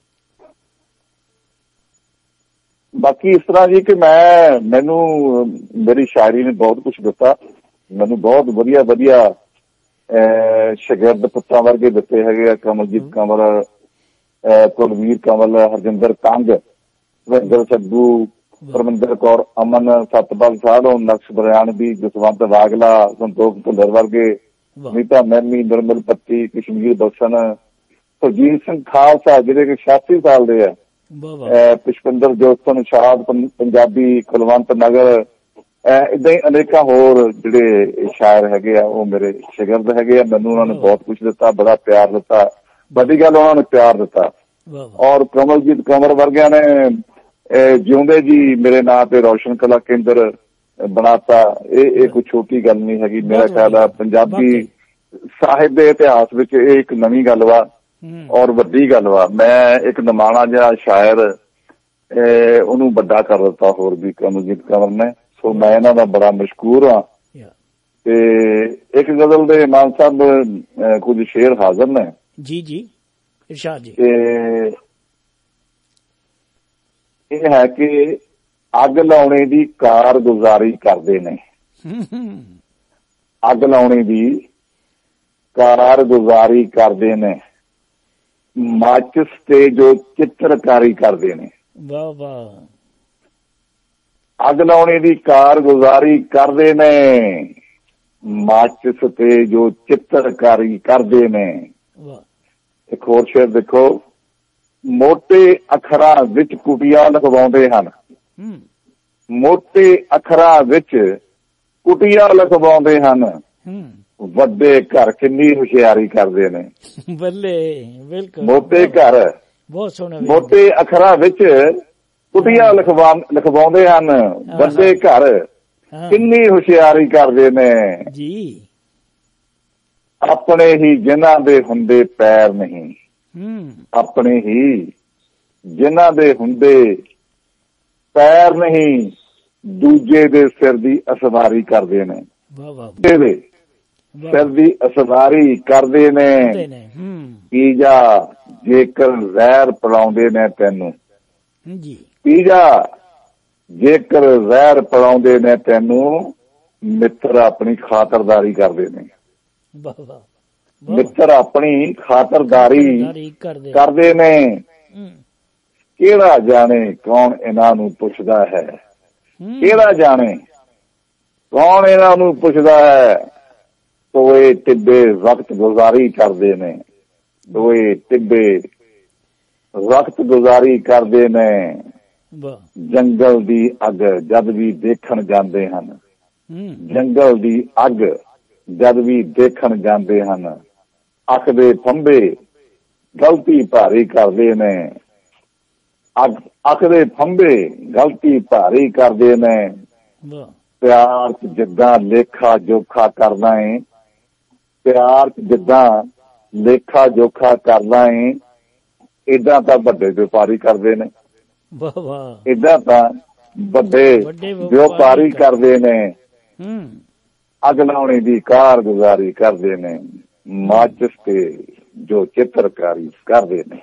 ਬਾਕੀ ਇਸ ਤਰ੍ਹਾਂ ਜੀ ਕਿ ਮੈਨੂੰ ਮੇਰੀ ਸ਼ਾਇਰੀ ਨੇ ਬਹੁਤ ਕੁਛ ਦਿੱਤਾ, ਮੈਨੂੰ ਬਹੁਤ ਵਧੀਆ ਵਧੀਆ ਸ਼ਾਗਿਰਦ ਪੁੱਤਾਂ ਵਰਗੇ ਦਿੱਤੇ ਹੈਗੇ ਆ। ਕਮਲਜੀਤ ਕੰਵਰ, ਕੁਲਵੀਰ ਕੰਵਲ, ਹਰਜਿੰਦਰ ਕੰਗ, ਵਰਿੰਦਰ ਸੱਗੂ, ਪਰਮਿੰਦਰ ਕੌਰ ਅਮਨ, ਸਤਪਾਲ ਸਾਧੂ, ਨਕਸ਼ ਬਰਿਆਣਵੀ, ਜਸਵੰਤ ਵਾਗਲਾ, ਸੰਤੋਖ ਭੁੱਲਰ ਵਰਗੇ, ਨੀਤਾ ਮੈਮੀ, ਨਿਰਮਲ ਪੱਤੀ, ਕਸ਼ਮੀਰ ਬਖਸ਼ਨ, ਸੁਰਜੀਤ ਸਿੰਘ ਖਾਲਸਾ ਜਿਹੜੇ ਕਿ 86 ਸਾਲ ਦੇ ਆ, ਪੁਸ਼ਪਿੰਦਰ ਜੋਤਸਨ, ਸ਼ਾਦ ਪੰਜਾਬੀ, ਕੁਲਵੰਤ ਨਗਰ, ਏਦਾਂ ਹੀ ਅਨੇਕਾਂ ਹੋਰ ਜਿਹੜੇ ਸ਼ਾਇਰ ਹੈਗੇ ਆ ਉਹ ਮੇਰੇ ਸ਼ਾਗਿਰਦ ਹੈਗੇ ਆ। ਮੈਨੂੰ ਉਹਨਾਂ ਨੇ ਬਹੁਤ ਕੁਛ ਦਿੱਤਾ, ਬੜਾ ਪਿਆਰ ਦਿੱਤਾ। ਵੱਡੀ ਗੱਲ ਉਹਨਾਂ ਨੇ ਪਿਆਰ ਦਿੱਤਾ। ਔਰ ਕਮਲਜੀਤ ਕੰਵਰ ਵਰਗਿਆਂ ਨੇ ਜਿਉਂਦੇ ਜੀ ਮੇਰੇ ਨਾਂ ਤੇ ਰੋਸ਼ਨ ਕਲਾ ਕੇਂਦਰ ਬਣਾਤਾ। ਇਹ ਕੋਈ ਛੋਟੀ ਗੱਲ ਨਹੀਂ ਹੈਗੀ। ਮੇਰਾ ਖਿਆਲ ਆ ਪੰਜਾਬੀ ਸਾਹਿਤ ਦੇ ਇਤਿਹਾਸ ਵਿੱਚ ਇਹ ਇੱਕ ਨਵੀਂ ਗੱਲ ਵਾ ਔਰ ਵੱਡੀ ਗੱਲ ਵਾ। ਮੈਂ ਇੱਕ ਨਿਮਾਣਾ ਜਿਹਾ ਸ਼ਾਇਰ ਉਹਨੂੰ ਵੱਡਾ ਕਰ ਦਿੱਤਾ ਹੋਰ ਵੀ ਕਮਲਜੀਤ ਕੰਵਰ ਨੇ। ਸੋ ਮੈਂ ਇਹਨਾਂ ਦਾ ਬੜਾ ਮਸ਼ਕੂਰ ਹਾਂ। ਤੇ ਇੱਕ ਗਜ਼ਲ ਦੇ ਮਾਨ ਸਾਹਿਬ ਕੁਝ ਸ਼ੇਰ ਹਾਜ਼ਰ ਨੇ। ਜੀ ਜੀ ਇਰਸ਼ਾਦ ਜੀ। ਇਹ ਹੈ ਕਿ ਅੱਗ ਲਾਉਣੇ ਦੀ ਕਾਰਗੁਜ਼ਾਰੀ ਕਰਦੇ ਨੇ, ਅੱਗ ਲਾਉਣੇ ਦੀ ਕਾਰਗੁਜ਼ਾਰੀ ਕਰਦੇ ਨੇ, ਮਾਚਿਸ ਤੇ ਜੋ ਚਿੱਤਰਕਾਰੀ ਕਰਦੇ ਨੇ। ਵਾਹ ਵਾਹ। ਅੱਗ ਲਾਉਣੇ ਦੀ ਕਾਰਗੁਜ਼ਾਰੀ ਕਰਦੇ ਨੇ, ਮਾਚਿਸ ਤੇ ਜੋ ਚਿੱਤਰਕਾਰੀ ਕਰਦੇ ਨੇ। ਇੱਕ ਹੋਰ ਸ਼ੇਰ ਦੇਖੋ, ਮੋਟੇ ਅੱਖਰਾਂ ਵਿੱਚ ਕੁਟੀਆਂ ਲਿਖਵਾਉਂਦੇ ਹਨ, ਮੋਟੇ ਅੱਖਰਾਂ ਵਿੱਚ ਕੁਟੀਆਂ ਲਿਖਵਾਉਂਦੇ ਹਨ, ਵੱਡੇ ਘਰ ਕਿੰਨੀ ਹੁਸ਼ਿਆਰੀ ਕਰਦੇ ਨੇ। ਬੱਲੇ, ਬਿਲਕੁਲ। ਮੋਟੇ ਘਰ ਬਹੁਤ ਸੋਹਣਾ, ਮੋਟੇ ਅੱਖਰਾਂ ਵਿੱਚ ਕੁਟੀਆਂ ਲਿਖਵਾਉਂਦੇ ਹਨ, ਵੱਡੇ ਘਰ ਕਿੰਨੀ ਹੁਸ਼ਿਆਰੀ ਕਰਦੇ ਨੇ ਜੀ। ਆਪਣੇ ਹੀ ਜਿਨ੍ਹਾਂ ਦੇ ਹੁੰਦੇ ਪੈਰ ਨਹੀਂ, ਆਪਣੇ ਹੀ ਜਿਨ੍ਹਾਂ ਦੇ ਹੁੰਦੇ ਪੈਰ ਨਹੀਂ, ਦੂਜੇ ਦੇ ਸਿਰ ਦੀ ਅਸਵਾਰੀ ਕਰਦੇ ਨੇ, ਦੇ ਸਿਰ ਦੀ ਅਸਵਾਰੀ ਕਰਦੇ ਨੇ। ਤੀਜਾ ਜੇਕਰ ਜ਼ਹਿਰ ਪਿਲਾਉਂਦੇ ਨੇ ਤੈਨੂੰ, ਤੀਜਾ ਜੇਕਰ ਜ਼ਹਿਰ ਪਿਲਾਉਂਦੇ ਨੇ ਤੈਨੂੰ, ਮਿੱਤਰ ਆਪਣੀ ਖਾਤਰਦਾਰੀ ਕਰਦੇ ਨੇ, ਮਿੱਤਰ ਆਪਣੀ ਖਾਤਰਦਾਰੀ ਕਰਦੇ ਨੇ। ਕਿਹੜਾ ਜਾਣੇ ਕੌਣ ਇਹਨਾਂ ਨੂੰ ਪੁੱਛਦਾ ਹੈ, ਕਿਹੜਾ ਜਾਣੇ ਕੌਣ ਇਹਨਾਂ ਨੂੰ ਪੁੱਛਦਾ ਹੈ। ਟੋਏ ਟਿੱਬੇ ਵਕਤ ਗੁਜ਼ਾਰੀ ਕਰਦੇ ਨੇ, ਟੋਏ ਟਿੱਬੇ ਵਕਤ ਗੁਜ਼ਾਰੀ ਕਰਦੇ ਨੇ। ਜੰਗਲ ਦੀ ਅੱਗ ਜਦ ਵੀ ਦੇਖਣ ਜਾਂਦੇ ਹਨ, ਜੰਗਲ ਦੀ ਅੱਗ ਜਦ ਵੀ ਦੇਖਣ ਜਾਂਦੇ ਹਨ, ਅੱਖ ਦੇ ਫੰਬੇ ਗਲਤੀ ਭਾਰੀ ਕਰਦੇ ਨੇ, ਅੱਖ ਦੇ ਫੰਬੇ ਗਲਤੀ ਭਾਰੀ ਕਰਦੇ ਨੇ। ਪਿਆਰ ਚ ਜਿੱਦਾਂ ਲੇਖਾ ਜੋਖਾ ਕਰਨਾ ਏ, ਪਿਆਰ ਚ ਜਿੱਦਾਂ ਲੇਖਾ ਜੋਖਾ ਕਰਨਾ ਏ, ਏਦਾਂ ਤਾਂ ਵੱਡੇ ਵਪਾਰੀ ਕਰਦੇ ਨੇ, ਏਦਾਂ ਤਾਂ ਵੱਡੇ ਵਪਾਰੀ ਕਰਦੇ ਨੇ। ਅੱਗ ਲਾਉਣੇ ਦੀ ਕਾਰਗੁਜ਼ਾਰੀ ਕਰਦੇ ਨੇ, ਮਾਚਿਸ ਤੇ ਜੋ ਚਿੱਤਰਕਾਰੀ ਕਰਦੇ ਨੇ।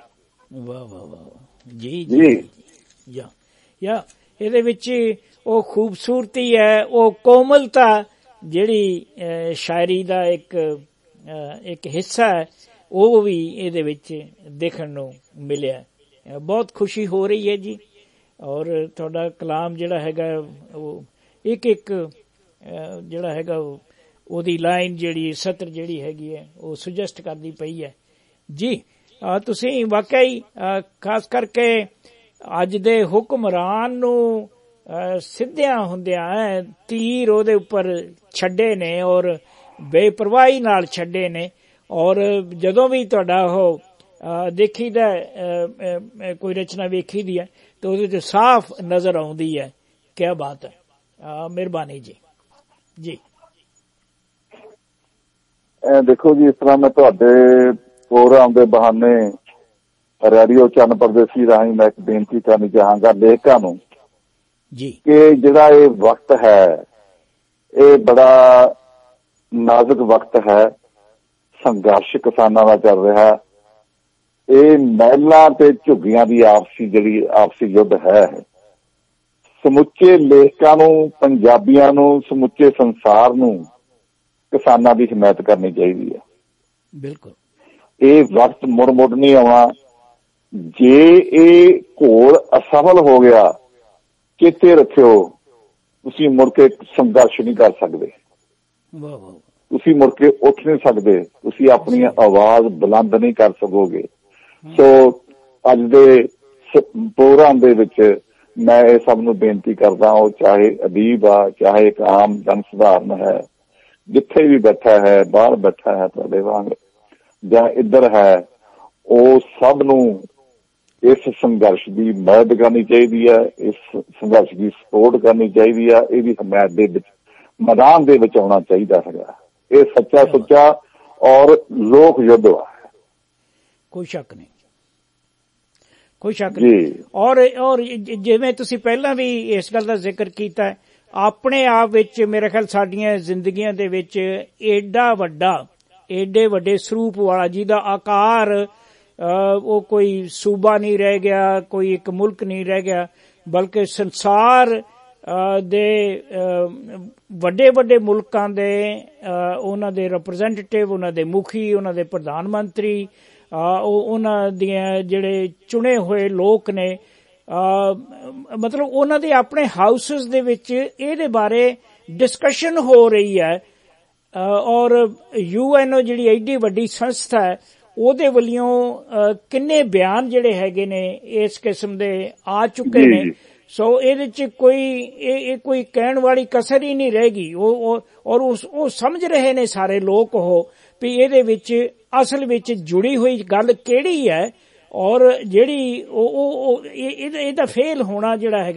ਜੀ ਜੀ ਯਾ ਇਹਦੇ ਵਿੱਚ ਉਹ ਖੂਬਸੂਰਤੀ ਹੈ, ਉਹ ਕੋਮਲਤਾ ਜਿਹੜੀ ਸ਼ਾਇਰੀ ਦਾ ਇੱਕ ਹਿੱਸਾ ਹੈ, ਉਹ ਵੀ ਇਹਦੇ ਵਿੱਚ ਦੇਖਣ ਨੂੰ ਮਿਲਿਆ। ਬਹੁਤ ਖੁਸ਼ੀ ਹੋ ਰਹੀ ਹੈ ਜੀ। ਔਰ ਤੁਹਾਡਾ ਕਲਾਮ ਜਿਹੜਾ ਹੈਗਾ ਉਹ ਇੱਕ ਜਿਹੜਾ ਹੈਗਾ ਉਹਦੀ ਲਾਈਨ ਜਿਹੜੀ ਸਤਰ ਜਿਹੜੀ ਹੈਗੀ ਹੈ ਉਹ ਸੁਜੈਸਟ ਕਰਦੀ ਪਈ ਹੈ ਜੀ। ਤੁਸੀਂ ਵਾਕਈ ਖਾਸ ਕਰਕੇ ਅੱਜ ਦੇ ਹੁਕਮਰਾਨ ਨੂੰ ਸਿੱਧਿਆਂ ਹੁੰਦਿਆਂ ਤੀਰ ਉਹਦੇ ਉੱਪਰ ਛੱਡੇ ਨੇ ਔਰ ਬੇਪਰਵਾਹੀ ਨਾਲ ਛੱਡੇ ਨੇ। ਔਰ ਜਦੋਂ ਵੀ ਤੁਹਾਡਾ ਉਹ ਦੇਖੀਦਾ ਕੋਈ ਰਚਨਾ ਵੇਖੀ ਦੀ ਹੈ ਤਾਂ ਉਹਦੇ ਚ ਸਾਫ਼ ਨਜ਼ਰ ਆਉਂਦੀ ਹੈ। ਕਿਆ ਬਾਤ ਹੈ, ਮਿਹਰਬਾਨੀ ਜੀ। ਜੀ ਦੇਖੋ ਜੀ, ਇਸ ਤਰ੍ਹਾਂ ਮੈਂ ਤੁਹਾਡੇ ਪ੍ਰੋਗਰਾਮ ਦੇ ਬਹਾਨੇ ਰੇਡੀਓ ਚੰਨ ਪਰਦੇਸੀ ਰਾਹੀਂ ਮੈਂ ਇੱਕ ਬੇਨਤੀ ਕਰਨੀ ਚਾਹਾਂਗਾ ਲੇਖਕਾਂ ਨੂੰ ਜੀ ਕਿ ਜਿਹੜਾ ਇਹ ਵਕਤ ਹੈ ਇਹ ਬੜਾ ਨਾਜ਼ੁਕ ਵਕਤ ਹੈ, ਸੰਘਰਸ਼ ਕਿਸਾਨਾਂ ਦਾ ਚੱਲ ਰਿਹਾ। ਇਹ ਮਹਿਲਾਂ ਤੇ ਝੁੱਗੀਆਂ ਦੀ ਆਪਸੀ ਯੁੱਧ ਹੈ। ਸਮੁੱਚੇ ਲੇਖਕਾਂ ਨੂੰ, ਪੰਜਾਬੀਆਂ ਨੂੰ, ਸਮੁੱਚੇ ਸੰਸਾਰ ਨੂੰ ਕਿਸਾਨਾਂ ਦੀ ਹਮਾਇਤ ਕਰਨੀ ਚਾਹੀਦੀ ਹੈ। ਬਿਲਕੁਲ ਇਹ ਵਕਤ ਮੁੜ ਨਹੀਂ ਆਉਣਾ। ਜੇ ਇਹ ਘੋਲ ਅਸਫਲ ਹੋ ਗਿਆ, ਚੇਤੇ ਰੱਖਿਓ ਤੁਸੀਂ ਮੁੜ ਕੇ ਸੰਘਰਸ਼ ਨਹੀਂ ਕਰ ਸਕਦੇ, ਤੁਸੀਂ ਮੁੜ ਕੇ ਉੱਠ ਨਹੀਂ ਸਕਦੇ, ਤੁਸੀਂ ਆਪਣੀ ਆਵਾਜ਼ ਬੁਲੰਦ ਨਹੀਂ ਕਰ ਸਕੋਗੇ। ਸੋ ਅੱਜ ਦੇ ਪ੍ਰੋਗਰਾਮ ਦੇ ਵਿੱਚ ਮੈਂ ਇਹ ਸਭ ਨੂੰ ਬੇਨਤੀ ਕਰਦਾ, ਉਹ ਚਾਹੇ ਅਦੀਬ ਆ, ਚਾਹੇ ਇੱਕ ਆਮ ਜਨ ਸਧਾਰਨ ਹੈ, ਜਿੱਥੇ ਵੀ ਬੈਠਾ ਹੈ, ਬਾਹਰ ਬੈਠਾ ਹੈ ਤੁਹਾਡੇ ਵਾਂਗ ਜਾਂ ਇੱਧਰ ਹੈ, ਉਹ ਸਭ ਨੂੰ ਇਸ ਸੰਘਰਸ਼ ਦੀ ਮਦਦ ਕਰਨੀ ਚਾਹੀਦੀ ਹੈ, ਇਸ ਸੰਘਰਸ਼ ਦੀ ਸਪੋਰਟ ਕਰਨੀ ਚਾਹੀਦੀ ਹੈ, ਇਹਦੀ ਹਮਾਇਤ ਦੇ ਵਿੱਚ ਮੈਦਾਨ ਦੇ ਵਿੱਚ ਆਉਣਾ ਚਾਹੀਦਾ ਹੈਗਾ। ਇਹ ਸੱਚਾ ਸੁੱਚਾ ਔਰ ਲੋਕ ਯੁੱਧ ਹੈ, ਕੋਈ ਸ਼ੱਕ ਨਹੀਂ, ਕੋਈ ਸ਼ੱਕ ਨਹੀਂ। ਔਰ ਜਿਵੇਂ ਤੁਸੀਂ ਪਹਿਲਾਂ ਵੀ ਇਸ ਗੱਲ ਦਾ ਜ਼ਿਕਰ ਕੀਤਾ, ਆਪਣੇ ਆਪ ਵਿੱਚ ਮੇਰੇ ਖਿਆਲ ਸਾਡੀਆਂ ਜ਼ਿੰਦਗੀਆਂ ਦੇ ਵਿੱਚ ਏਡੇ ਵੱਡੇ ਸਰੂਪ ਵਾਲਾ ਜਿਹਦਾ ਆਕਾਰ ਉਹ ਕੋਈ ਸੂਬਾ ਨਹੀਂ ਰਹਿ ਗਿਆ, ਕੋਈ ਇੱਕ ਮੁਲਕ ਨਹੀਂ ਰਹਿ ਗਿਆ, ਬਲਕਿ ਸੰਸਾਰ ਦੇ ਵੱਡੇ ਮੁਲਕਾਂ ਦੇ ਉਹਨਾਂ ਦੇ ਰਿਪਰੈਜ਼ੈਂਟੇਟਿਵ, ਉਹਨਾਂ ਦੇ ਮੁਖੀ, ਉਹਨਾਂ ਦੇ ਪ੍ਰਧਾਨ ਮੰਤਰੀ, ਉਹਨਾਂ ਦੀਆਂ ਜਿਹੜੇ ਚੁਣੇ ਹੋਏ ਲੋਕ ਨੇ, ਮਤਲਬ ਉਹਨਾਂ ਦੇ ਆਪਣੇ ਹਾਊਸਿਸ ਦੇ ਵਿੱਚ ਇਹਦੇ ਬਾਰੇ ਡਿਸਕਸ਼ਨ ਹੋ ਰਹੀ ਹੈ। ਔਰ UNO ਜਿਹੜੀ ਐਡੀ ਵੱਡੀ ਸੰਸਥਾ ਹੈ, ਉਹਦੇ ਵੱਲੋਂ ਕਿੰਨੇ ਬਿਆਨ ਜਿਹੜੇ ਹੈਗੇ ਨੇ ਇਸ ਕਿਸਮ ਦੇ ਆ ਚੁੱਕੇ ਨੇ। ਸੋ ਇਹਦੇ ਚ ਕੋਈ ਕਹਿਣ ਵਾਲੀ ਕਸਰ ਹੀ ਨਹੀਂ ਰਹੇਗੀ। ਉਹ ਸਮਝ ਰਹੇ ਨੇ ਸਾਰੇ ਲੋਕ ਉਹ ਵੀ ਇਹਦੇ ਵਿੱਚ ਅਸਲ ਵਿੱਚ ਜੁੜੀ ਹੋਈ ਗੱਲ ਕਿਹੜੀ ਹੈ, ਔਰ ਜਿਹੜੀ ਇਹਦਾ ਫੇਲ ਹੋਣਾ ਜਿਹੜਾ ਹੈਗਾ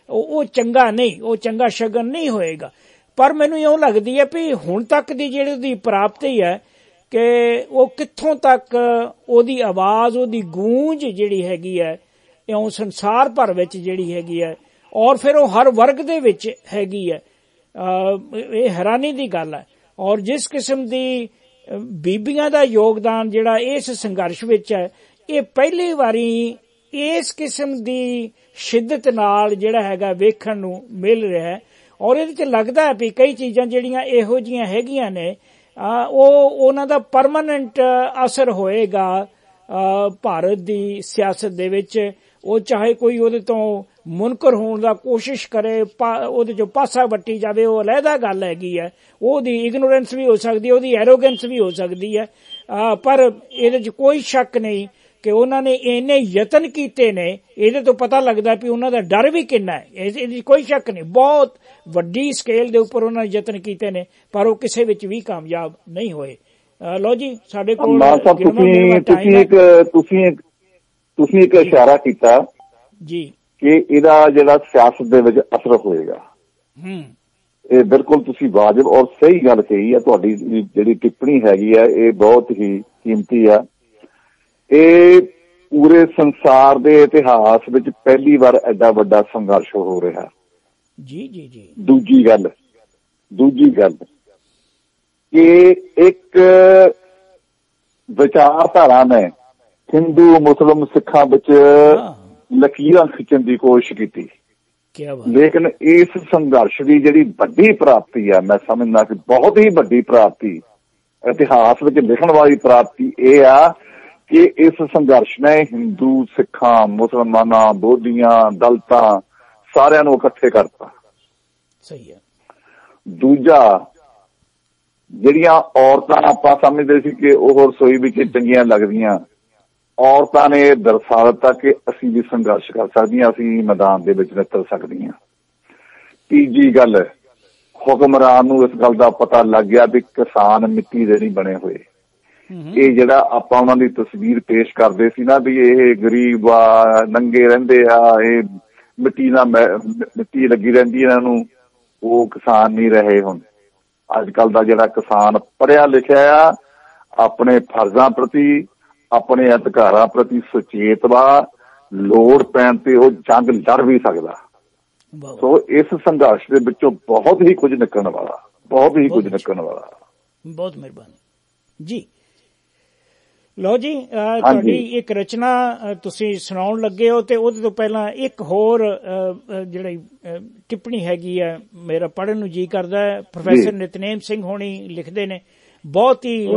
ਉਹ ਚੰਗਾ ਨਹੀਂ, ਉਹ ਚੰਗਾ ਸ਼ਗਨ ਨਹੀਂ ਹੋਏਗਾ। ਪਰ ਮੈਨੂੰ ਇਉਂ ਲੱਗਦੀ ਹੈ ਵੀ ਹੁਣ ਤੱਕ ਦੀ ਜਿਹੜੀ ਉਹਦੀ ਪ੍ਰਾਪਤੀ ਹੈ ਕਿ ਉਹ ਕਿੱਥੋਂ ਤੱਕ ਉਹਦੀ ਆਵਾਜ਼, ਉਹਦੀ ਗੂੰਜ ਜਿਹੜੀ ਹੈਗੀ ਹੈ ਇਉਂ ਸੰਸਾਰ ਭਰ ਵਿੱਚ ਜਿਹੜੀ ਹੈਗੀ ਹੈ, ਔਰ ਫਿਰ ਉਹ ਹਰ ਵਰਗ ਦੇ ਵਿੱਚ ਹੈਗੀ ਹੈ। ਇਹ ਹੈਰਾਨੀ ਦੀ ਗੱਲ ਹੈ। ਔਰ ਜਿਸ ਕਿਸਮ ਦੀ ਬੀਬੀਆਂ ਦਾ ਯੋਗਦਾਨ ਜਿਹੜਾ ਇਸ ਸੰਘਰਸ਼ ਵਿੱਚ ਹੈ, ਇਹ ਪਹਿਲੀ ਵਾਰੀ ਇਸ ਕਿਸਮ ਦੀ ਸ਼ਿੱਦਤ ਨਾਲ ਜਿਹੜਾ ਹੈਗਾ ਵੇਖਣ ਨੂੰ ਮਿਲ ਰਿਹਾ ਹੈ। ਔਰ ਇਹਦੇ 'ਚ ਲੱਗਦਾ ਹੈ ਵੀ ਕਈ ਚੀਜ਼ਾਂ ਜਿਹੜੀਆਂ ਇਹੋ ਜਿਹੀਆਂ ਹੈਗੀਆਂ ਨੇ ਉਹਨਾਂ ਦਾ ਪਰਮਾਨੈਂਟ ਅਸਰ ਹੋਏਗਾ ਭਾਰਤ ਦੀ ਸਿਆਸਤ ਦੇ ਵਿੱਚ। ਉਹ ਚਾਹੇ ਕੋਈ ਉਹਦੇ ਤੋਂ ਮੁਨਕਰ ਹੋਣ ਦਾ ਕੋਸ਼ਿਸ਼ ਕਰੇ, ਉਹਦੇ 'ਚੋਂ ਪਾਸਾ ਵੱਟੀ ਜਾਵੇ, ਉਹ ਅਲੱਗਾ ਗੱਲ ਹੈਗੀ ਹੈ। ਉਹਦੀ ਇਗਨੋਰੈਂਸ ਵੀ ਹੋ ਸਕਦੀ ਹੈ, ਉਹਦੀ ਐਰੋਗੈਂਸ ਵੀ ਹੋ ਸਕਦੀ ਹੈ। ਪਰ ਇਹਦੇ 'ਚ ਕੋਈ ਸ਼ੱਕ ਨਹੀਂ ਕਿ ਉਹਨਾਂ ਨੇ ਇੰਨੇ ਯਤਨ ਕੀਤੇ ਨੇ। ਇਹਦੇ ਤੋਂ ਪਤਾ ਲੱਗਦਾ ਵੀ ਉਹਨਾਂ ਦਾ ਡਰ ਵੀ ਕਿੰਨਾ ਹੈ। ਇਹਦੀ ਕੋਈ ਸ਼ੱਕ ਨਹੀਂ, ਬਹੁਤ ਵੱਡੀ ਸਕੇਲ ਦੇ ਉੱਪਰ ਉਹਨਾਂ ਨੇ ਯਤਨ ਕੀਤੇ ਨੇ, ਪਰ ਉਹ ਕਿਸੇ ਵਿੱਚ ਵੀ ਕਾਮਯਾਬ ਨਹੀਂ ਹੋਏ। ਲਓ ਜੀ, ਸਾਡੇ ਕੋਲ ਤੁਸੀਂ ਇੱਕ ਇਸ਼ਾਰਾ ਕੀਤਾ ਜੀ ਕਿ ਇਹਦਾ ਜਿਹੜਾ ਸਿਆਸਤ ਦੇ ਵਿੱਚ ਅਸਰ ਹੋਏਗਾ। ਇਹ ਬਿਲਕੁਲ ਤੁਸੀਂ ਵਾਜਬ ਔਰ ਸਹੀ ਗੱਲ ਕਹੀ ਹੈ। ਤੁਹਾਡੀ ਜਿਹੜੀ ਟਿੱਪਣੀ ਹੈਗੀ ਹੈ ਇਹ ਬਹੁਤ ਹੀ ਕੀਮਤੀ ਆ। ਇਹ ਪੂਰੇ ਸੰਸਾਰ ਦੇ ਇਤਿਹਾਸ ਵਿੱਚ ਪਹਿਲੀ ਵਾਰ ਐਡਾ ਵੱਡਾ ਸੰਘਰਸ਼ ਹੋ ਰਿਹਾ। ਜੀ ਜੀ ਜੀ। ਦੂਜੀ ਗੱਲ ਕਿ ਇੱਕ ਵਿਚਾਰਧਾਰਾ ਨੇ ਹਿੰਦੂ, ਮੁਸਲਿਮ, ਸਿੱਖਾਂ ਵਿੱਚ ਲਕੀਰਾਂ ਖਿੱਚਣ ਦੀ ਕੋਸ਼ਿਸ਼ ਕੀਤੀ, ਲੇਕਿਨ ਇਸ ਸੰਘਰਸ਼ ਦੀ ਜਿਹੜੀ ਵੱਡੀ ਪ੍ਰਾਪਤੀ ਆ, ਮੈਂ ਸਮਝਦਾ ਕਿ ਬਹੁਤ ਹੀ ਵੱਡੀ ਪ੍ਰਾਪਤੀ, ਇਤਿਹਾਸ ਵਿੱਚ ਲਿਖਣ ਵਾਲੀ ਪ੍ਰਾਪਤੀ ਇਹ ਆ ਕਿ ਇਸ ਸੰਘਰਸ਼ ਨੇ ਹਿੰਦੂ, ਸਿੱਖਾਂ, ਮੁਸਲਮਾਨਾਂ, ਬੋਧੀਆਂ, ਦਲਿਤਾਂ ਸਾਰਿਆਂ ਨੂੰ ਇਕੱਠੇ ਕਰਤਾ। ਸਹੀ ਹੈ। ਦੂਜਾ, ਜਿਹੜੀਆਂ ਔਰਤਾਂ ਆਪਾਂ ਸਮਝਦੇ ਸੀ ਕਿ ਉਹ ਰਸੋਈ ਵਿੱਚ ਚੰਗੀਆਂ ਲੱਗਦੀਆਂ, ਔਰਤਾਂ ਨੇ ਦਰਸਾ ਦਿੱਤਾ ਕਿ ਅਸੀਂ ਵੀ ਸੰਘਰਸ਼ ਕਰ ਸਕਦੀਆਂ, ਅਸੀਂ ਮੈਦਾਨ ਦੇ ਵਿੱਚ ਨਿਕਲ ਸਕਦੀਆਂ। ਤੀਜੀ ਗੱਲ, ਹੁਕਮਰਾਨ ਨੂੰ ਇਸ ਗੱਲ ਦਾ ਪਤਾ ਲੱਗ ਗਿਆ ਵੀ ਕਿਸਾਨ ਮਿੱਟੀ ਦੇ ਨਹੀਂ ਬਣੇ ਹੋਏ। ਇਹ ਜਿਹੜਾ ਆਪਾਂ ਉਹਨਾਂ ਦੀ ਤਸਵੀਰ ਪੇਸ਼ ਕਰਦੇ ਸੀ ਨਾ ਵੀ ਇਹ ਗਰੀਬ ਆ, ਨੰਗੇ ਰਹਿੰਦੇ ਆ, ਇਹ ਮਿੱਟੀ ਲੱਗੀ ਰਹਿੰਦੀ ਇਹਨਾਂ ਨੂੰ, ਉਹ ਕਿਸਾਨ ਨਹੀਂ ਰਹੇ। ਹੁਣ ਅੱਜ ਕੱਲ ਦਾ ਜਿਹੜਾ ਕਿਸਾਨ ਪੜ੍ਹਿਆ ਲਿਖਿਆ ਆ, ਆਪਣੇ ਫਰਜ਼ਾਂ ਪ੍ਰਤੀ, ਆਪਣੇ ਅਧਿਕਾਰਾਂ ਪ੍ਰਤੀ ਸੁਚੇਤ ਵਾ, ਲੋੜ ਪੈਣ ਤੇ ਉਹ ਜੰਗ ਲੜ ਵੀ ਸਕਦਾ। ਸੋ ਇਸ ਸੰਘਰਸ਼ ਦੇ ਵਿੱਚੋਂ ਬਹੁਤ ਹੀ ਕੁਝ ਨਿਕਲਣ ਵਾਲਾ। ਬਹੁਤ ਮਿਹਰਬਾਨੀ ਜੀ। ਲਓ ਜੀ, ਤੁਹਾਡੀ ਇੱਕ ਰਚਨਾ ਤੁਸੀਂ ਸੁਣਾਉਣ ਲੱਗੇ ਹੋ, ਤੇ ਉਹਦੇ ਤੋਂ ਪਹਿਲਾਂ ਇੱਕ ਹੋਰ ਜਿਹੜੀ ਟਿੱਪਣੀ ਹੈਗੀ ਹੈ, ਮੇਰਾ ਪੜ੍ਹਨ ਨੂੰ ਜੀ ਕਰਦਾ ਹੈ। ਪ੍ਰੋਫੈਸਰ ਨਿਤਨੇਮ ਸਿੰਘ ਹੋਣੀ ਲਿਖਦੇ ਨੇ, ਬਹੁਤ ਹੀ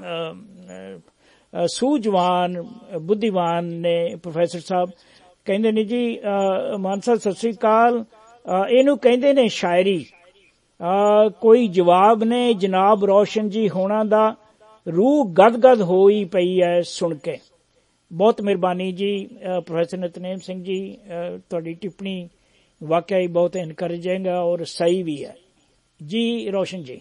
ਸੂਝਵਾਨ, ਬੁੱਧੀਵਾਨ ਨੇ ਪ੍ਰੋਫੈਸਰ ਸਾਹਿਬ। ਕਹਿੰਦੇ ਨੇ ਜੀ, ਮਾਨ ਸਾਹਿਬ ਸਤਿ ਸ੍ਰੀ ਅਕਾਲ, ਇਹਨੂੰ ਕਹਿੰਦੇ ਨੇ ਸ਼ਾਇਰੀ, ਕੋਈ ਜਵਾਬ ਨੇ ਜਨਾਬ ਰੋਸ਼ਨ ਜੀ ਹੋਣਾ ਦਾ, ਰੂਹ ਗਦ ਹੋਈ ਪਈ ਹੈ ਸੁਣ ਕੇ। ਬਹੁਤ ਮਿਹਰਬਾਨੀ ਜੀ ਪ੍ਰੋਫੈਸਰ ਨਿਤਨੇਮ ਸਿੰਘ ਜੀ, ਤੁਹਾਡੀ ਟਿੱਪਣੀ ਵਾਕਿਆ ਹੀ ਬਹੁਤ ਇਨਕਰੇਜਿੰਗ ਹੈ ਔਰ ਸਹੀ ਵੀ ਹੈ ਜੀ। ਰੋਸ਼ਨ ਜੀ।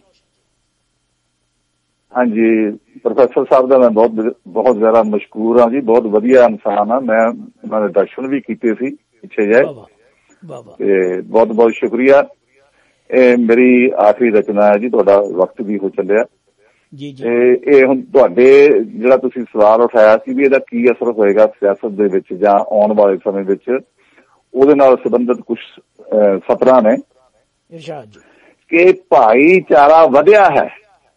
ਹਾਂਜੀ, ਪ੍ਰੋਫੈਸਰ ਸਾਹਿਬ ਦਾ ਮੈਂ ਬਹੁਤ ਜ਼ਿਆਦਾ ਮਸ਼ਕੂਰ ਹਾਂ ਜੀ। ਬਹੁਤ ਵਧੀਆ ਇਨਸਾਨ ਆ। ਮੈਂ ਉਹਨਾਂ ਦੇ ਦਰਸ਼ਨ ਵੀ ਕੀਤੇ ਸੀ ਪਿੱਛੇ ਜਿਹੇ, ਤੇ ਬਹੁਤ ਬਹੁਤ ਸ਼ੁਕਰੀਆ। ਇਹ ਮੇਰੀ ਆਖਰੀ ਰਚਨਾ ਹੈ ਜੀ, ਤੁਹਾਡਾ ਵਕਤ ਵੀ ਹੋ ਚੱਲਿਆ ਜੀ ਜੀ। ਤੇ ਇਹ ਹੁਣ ਤੁਹਾਡੇ ਜਿਹੜਾ ਤੁਸੀਂ ਸਵਾਲ ਉਠਾਇਆ ਸੀ ਵੀ ਇਹਦਾ ਕੀ ਅਸਰ ਹੋਏਗਾ ਸਿਆਸਤ ਦੇ ਵਿੱਚ ਜਾਂ ਆਉਣ ਵਾਲੇ ਸਮੇਂ ਵਿੱਚ, ਉਹਦੇ ਨਾਲ ਸੰਬੰਧਿਤ ਕੁਝ ਸਤਰਾਂ ਨੇ ਕਿ ਭਾਈਚਾਰਾ ਵਧਿਆ ਹੈ।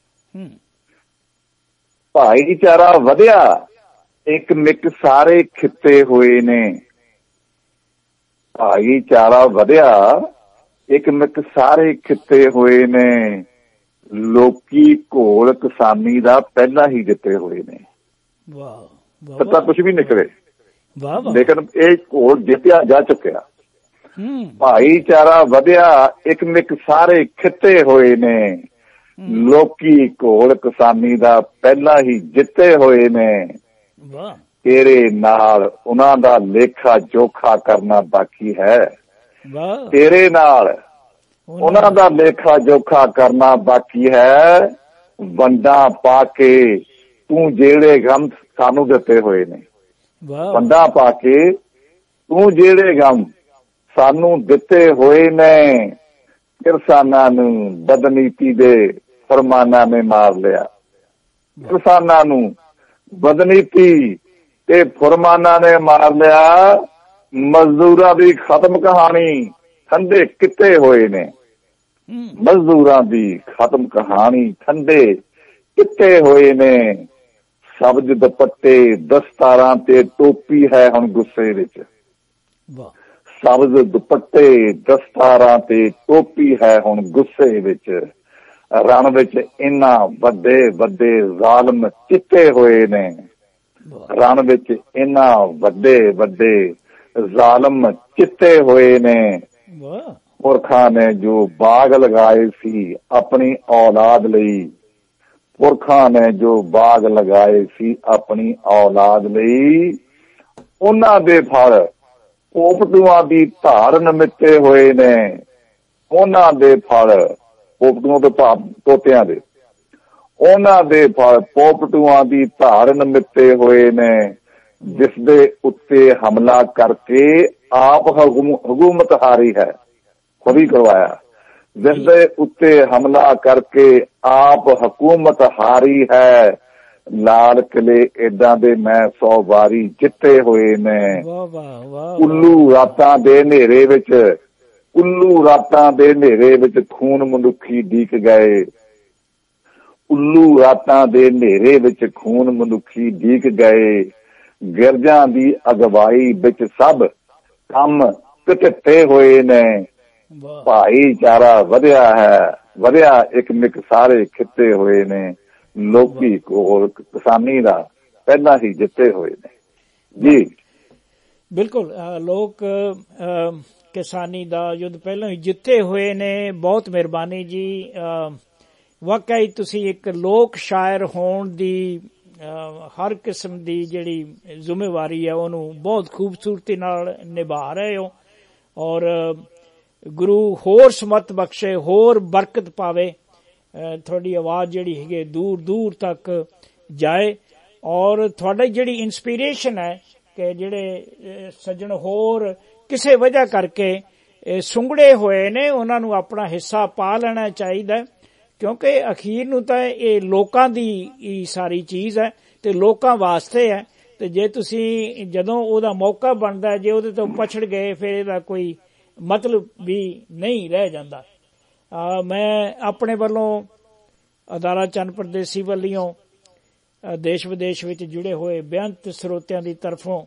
ਭਾਈਚਾਰਾ ਵਧਿਆ, ਇੱਕ ਮਿੱਕ ਸਾਰੇ ਖਿੱਤੇ ਹੋਏ ਨੇ। ਭਾਈਚਾਰਾ ਵਧਿਆ, ਇੱਕ ਮਿੱਕ ਸਾਰੇ ਖਿੱਤੇ ਹੋਏ ਨੇ। ਲੋਕੀ ਘੋਲ ਕਿਸਾਨੀ ਦਾ ਪਹਿਲਾਂ ਹੀ ਜਿੱਤੇ ਹੋਏ ਨੇ। ਪਤਾ ਕੁਛ ਵੀ ਨਿਕਲੇ, ਲੇਕਿਨ ਇਹ ਘੋਲ ਜਿੱਤਿਆ ਜਾ ਚੁੱਕਿਆ। ਭਾਈਚਾਰਾ ਵਧਿਆ, ਇੱਕ ਮਿੱਕ ਸਾਰੇ ਖਿੱਤੇ ਹੋਏ ਨੇ। ਲੋਕੀ ਘੋਲ ਕਿਸਾਨੀ ਦਾ ਪਹਿਲਾਂ ਹੀ ਜਿੱਤੇ ਹੋਏ ਨੇ। ਤੇਰੇ ਨਾਲ ਉਹਨਾਂ ਦਾ ਲੇਖਾ ਜੋਖਾ ਕਰਨਾ ਬਾਕੀ ਹੈ। ਤੇਰੇ ਨਾਲ ਉਹਨਾਂ ਦਾ ਲੇਖਾ ਜੋਖਾ ਕਰਨਾ ਬਾਕੀ ਹੈ। ਵੰਡਾਂ ਪਾ ਕੇ ਤੂੰ ਜਿਹੜੇ ਗਮ ਸਾਨੂੰ ਦਿੱਤੇ ਹੋਏ ਨੇ। ਵੰਡਾਂ ਪਾ ਕੇ ਤੂੰ ਜਿਹੜੇ ਗਮ सानू दिते होए ने किसानां नू बदनीति दे फरमाना ने मार लिया। किसानां नू बदनीति ते फरमाना ने मार लिया। मजदूरां दी खत्म कहानी ठंडे किते होए ने। मजदूरां दी खत्म कहानी ठंडे किते होए ने। सब्ज दुपट्टे दस्तारां ते टोपी है हुण गुस्से विच। सब्ज दुपट्टे दस्तारां ते टोपी है हुण गुस्से विच। रण विच इन्ना वड्डे वड्डे जालम चिट्टे होए ने। रण विच इन्ना वड्डे वड्डे जालम चिट्टे होए ने। पुरखा ने जो बाग लगाए सी अपनी औलाद लई। पुरखा ने जो बाग लगाए सी अपनी औलाद लई। उन्हां दे फल पोपटूआं दी धार मिट्टे होए ने। उन्हां दे फल पोपटूआं दे भाव तोतियां दे। उन्हां दे फल पोपटूआं दी धार मिट्टे होए ने। जिसदे उत्ते हमला करके आप हुकूमत हारी है। खुद ही करवाया। जिसदे उत्ते हमला करके आप हुकूमत हारी है। लाल किले एदा दे मैं 100 वारी जिते हुए ने। उल्लू रातां दे नेरे विच उल्लू रातां दे नेरे विच खून मनुखी डीक गए। उल्लू रातां दे नेरे विच खून मनुखी डीक गए। गिरजां दी अगवाई विच सब कम घटिते होए ने। भाईचारा वधिया है। वधिया एक मिक सारे खिते हुए ने। लोकी कोल किसानी दा पहला ही जिते हुए ने। जी बिल्कुल लोक किसानी दा युद्ध पहला ही जिते हुए ने। बहुत मेहरबानी जी। वाकई तुसी एक लोक शायर होण दी हर किस्म दी जिहड़ी जिम्मेवारी है ओनू बहुत खूबसूरती नाल निभा रहे हो। और गुरु होर समत बख्शे होर बरकत पावे। थोड़ी आवाज जिहड़ी है दूर दूर तक जाए। और थोड़ी जिहड़ी इंस्पिरेशन है कि जिहड़े सज्जण होर किसी वजह करके सुंगड़े होए ने उन्हां नूं अपना हिस्सा पा लेना चाहिए। क्योंकि अखीर नूं तां इह लोकां दी सारी चीज है ते लोकां वास्ते है। ते जे तुसी जदों ओहदा मौका बनदा जे ओहदे तों पछड़ गए फिर इहदा कोई मतलब भी नहीं रह जांदा। मैं अपने वालों अदारा चंद परदेसी वालियों देश विदेश विच जुड़े हुए बेअंत स्रोतियां दी तरफों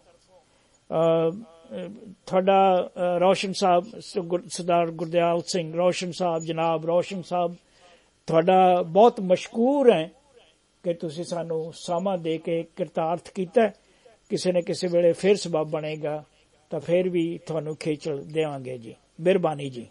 थोड़ा रोशन साहब सरदार गुरदयाल सिंह रोशन साहब जनाब रोशन साहब थोड़ा बहुत मशकूर है कि तुसी सानू सामा दे के किरतार्थ कीता। किसी ने किसी वेले फिर सबब बनेगा तो फिर भी थानू खेचल देवांगे जी। मेहरबानी जी।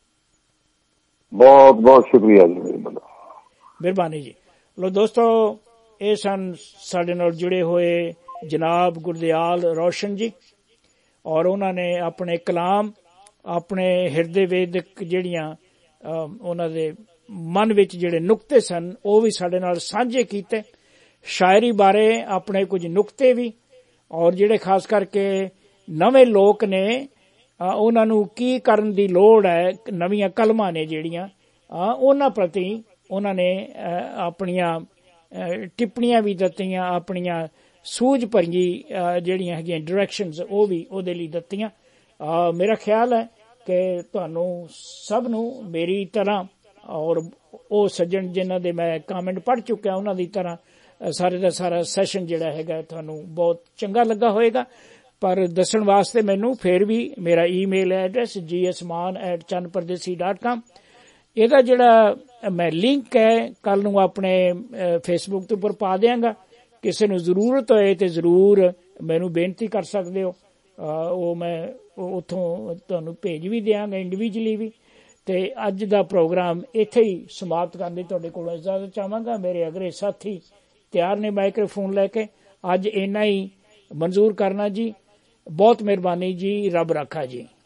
बहुत बहुत शुक्रिया जी। मेहरबानी जी। लो दोस्तों ये सन साडे नाल जुड़े हुए जनाब गुरदयाल रोशन जी। और उन्होंने अपने कलाम अपने हिरदे वेदक जिहड़ियां उन्हां दे मन विच जिहड़े नुक्ते सन वो भी साडे नाल साझे कीते। शायरी बारे अपने कुछ नुक्ते भी और जिहड़े खास करके नवे लोक ने उन्हां नूं की करन दी लोड़ है। नवीआं कलमां ने जिहड़ियां उन्हां प्रति उन्होंने अपनियां टिप्पणियां भी दित्तियां। अपनियां सूझ भरी जिहड़ियां हैगियां डायरैक्शनस वो भी उहदे लई दित्तियां। मेरा ख्याल है कि तुहानू सब नू मेरी तरह और वो सज्जन जिन्हां दे मैं कमेंट पढ़ चुका उन्हां दी तरह सारे दा सारा सैशन जिहड़ा हैगा तुहानू बहुत चंगा लगा होएगा। पर दस्सण वास्ते मैनू फिर भी मेरा ईमेल एड्रैस gsman@chanpardesi.com ਇਹਦਾ ਜਿਹੜਾ मैं लिंक है कल नूं अपने फेसबुक के उपर पा देंगा। किसी नूं जरूरत होए तो जरूर मैनू बेनती कर सकते हो। वो मैं उतों तुहानू भेज भी देंगा इंडिविजुअली भी। तो अज का प्रोग्राम इत्थे ही समाप्त करने तुहाडे कोलों इजाजत चाहांगा। मेरे अगले साथी तैयार ने माइक्रोफोन लैके। अज इन्ना ही मंजूर करना जी। बहुत मेहरबानी जी। रब रखा जी।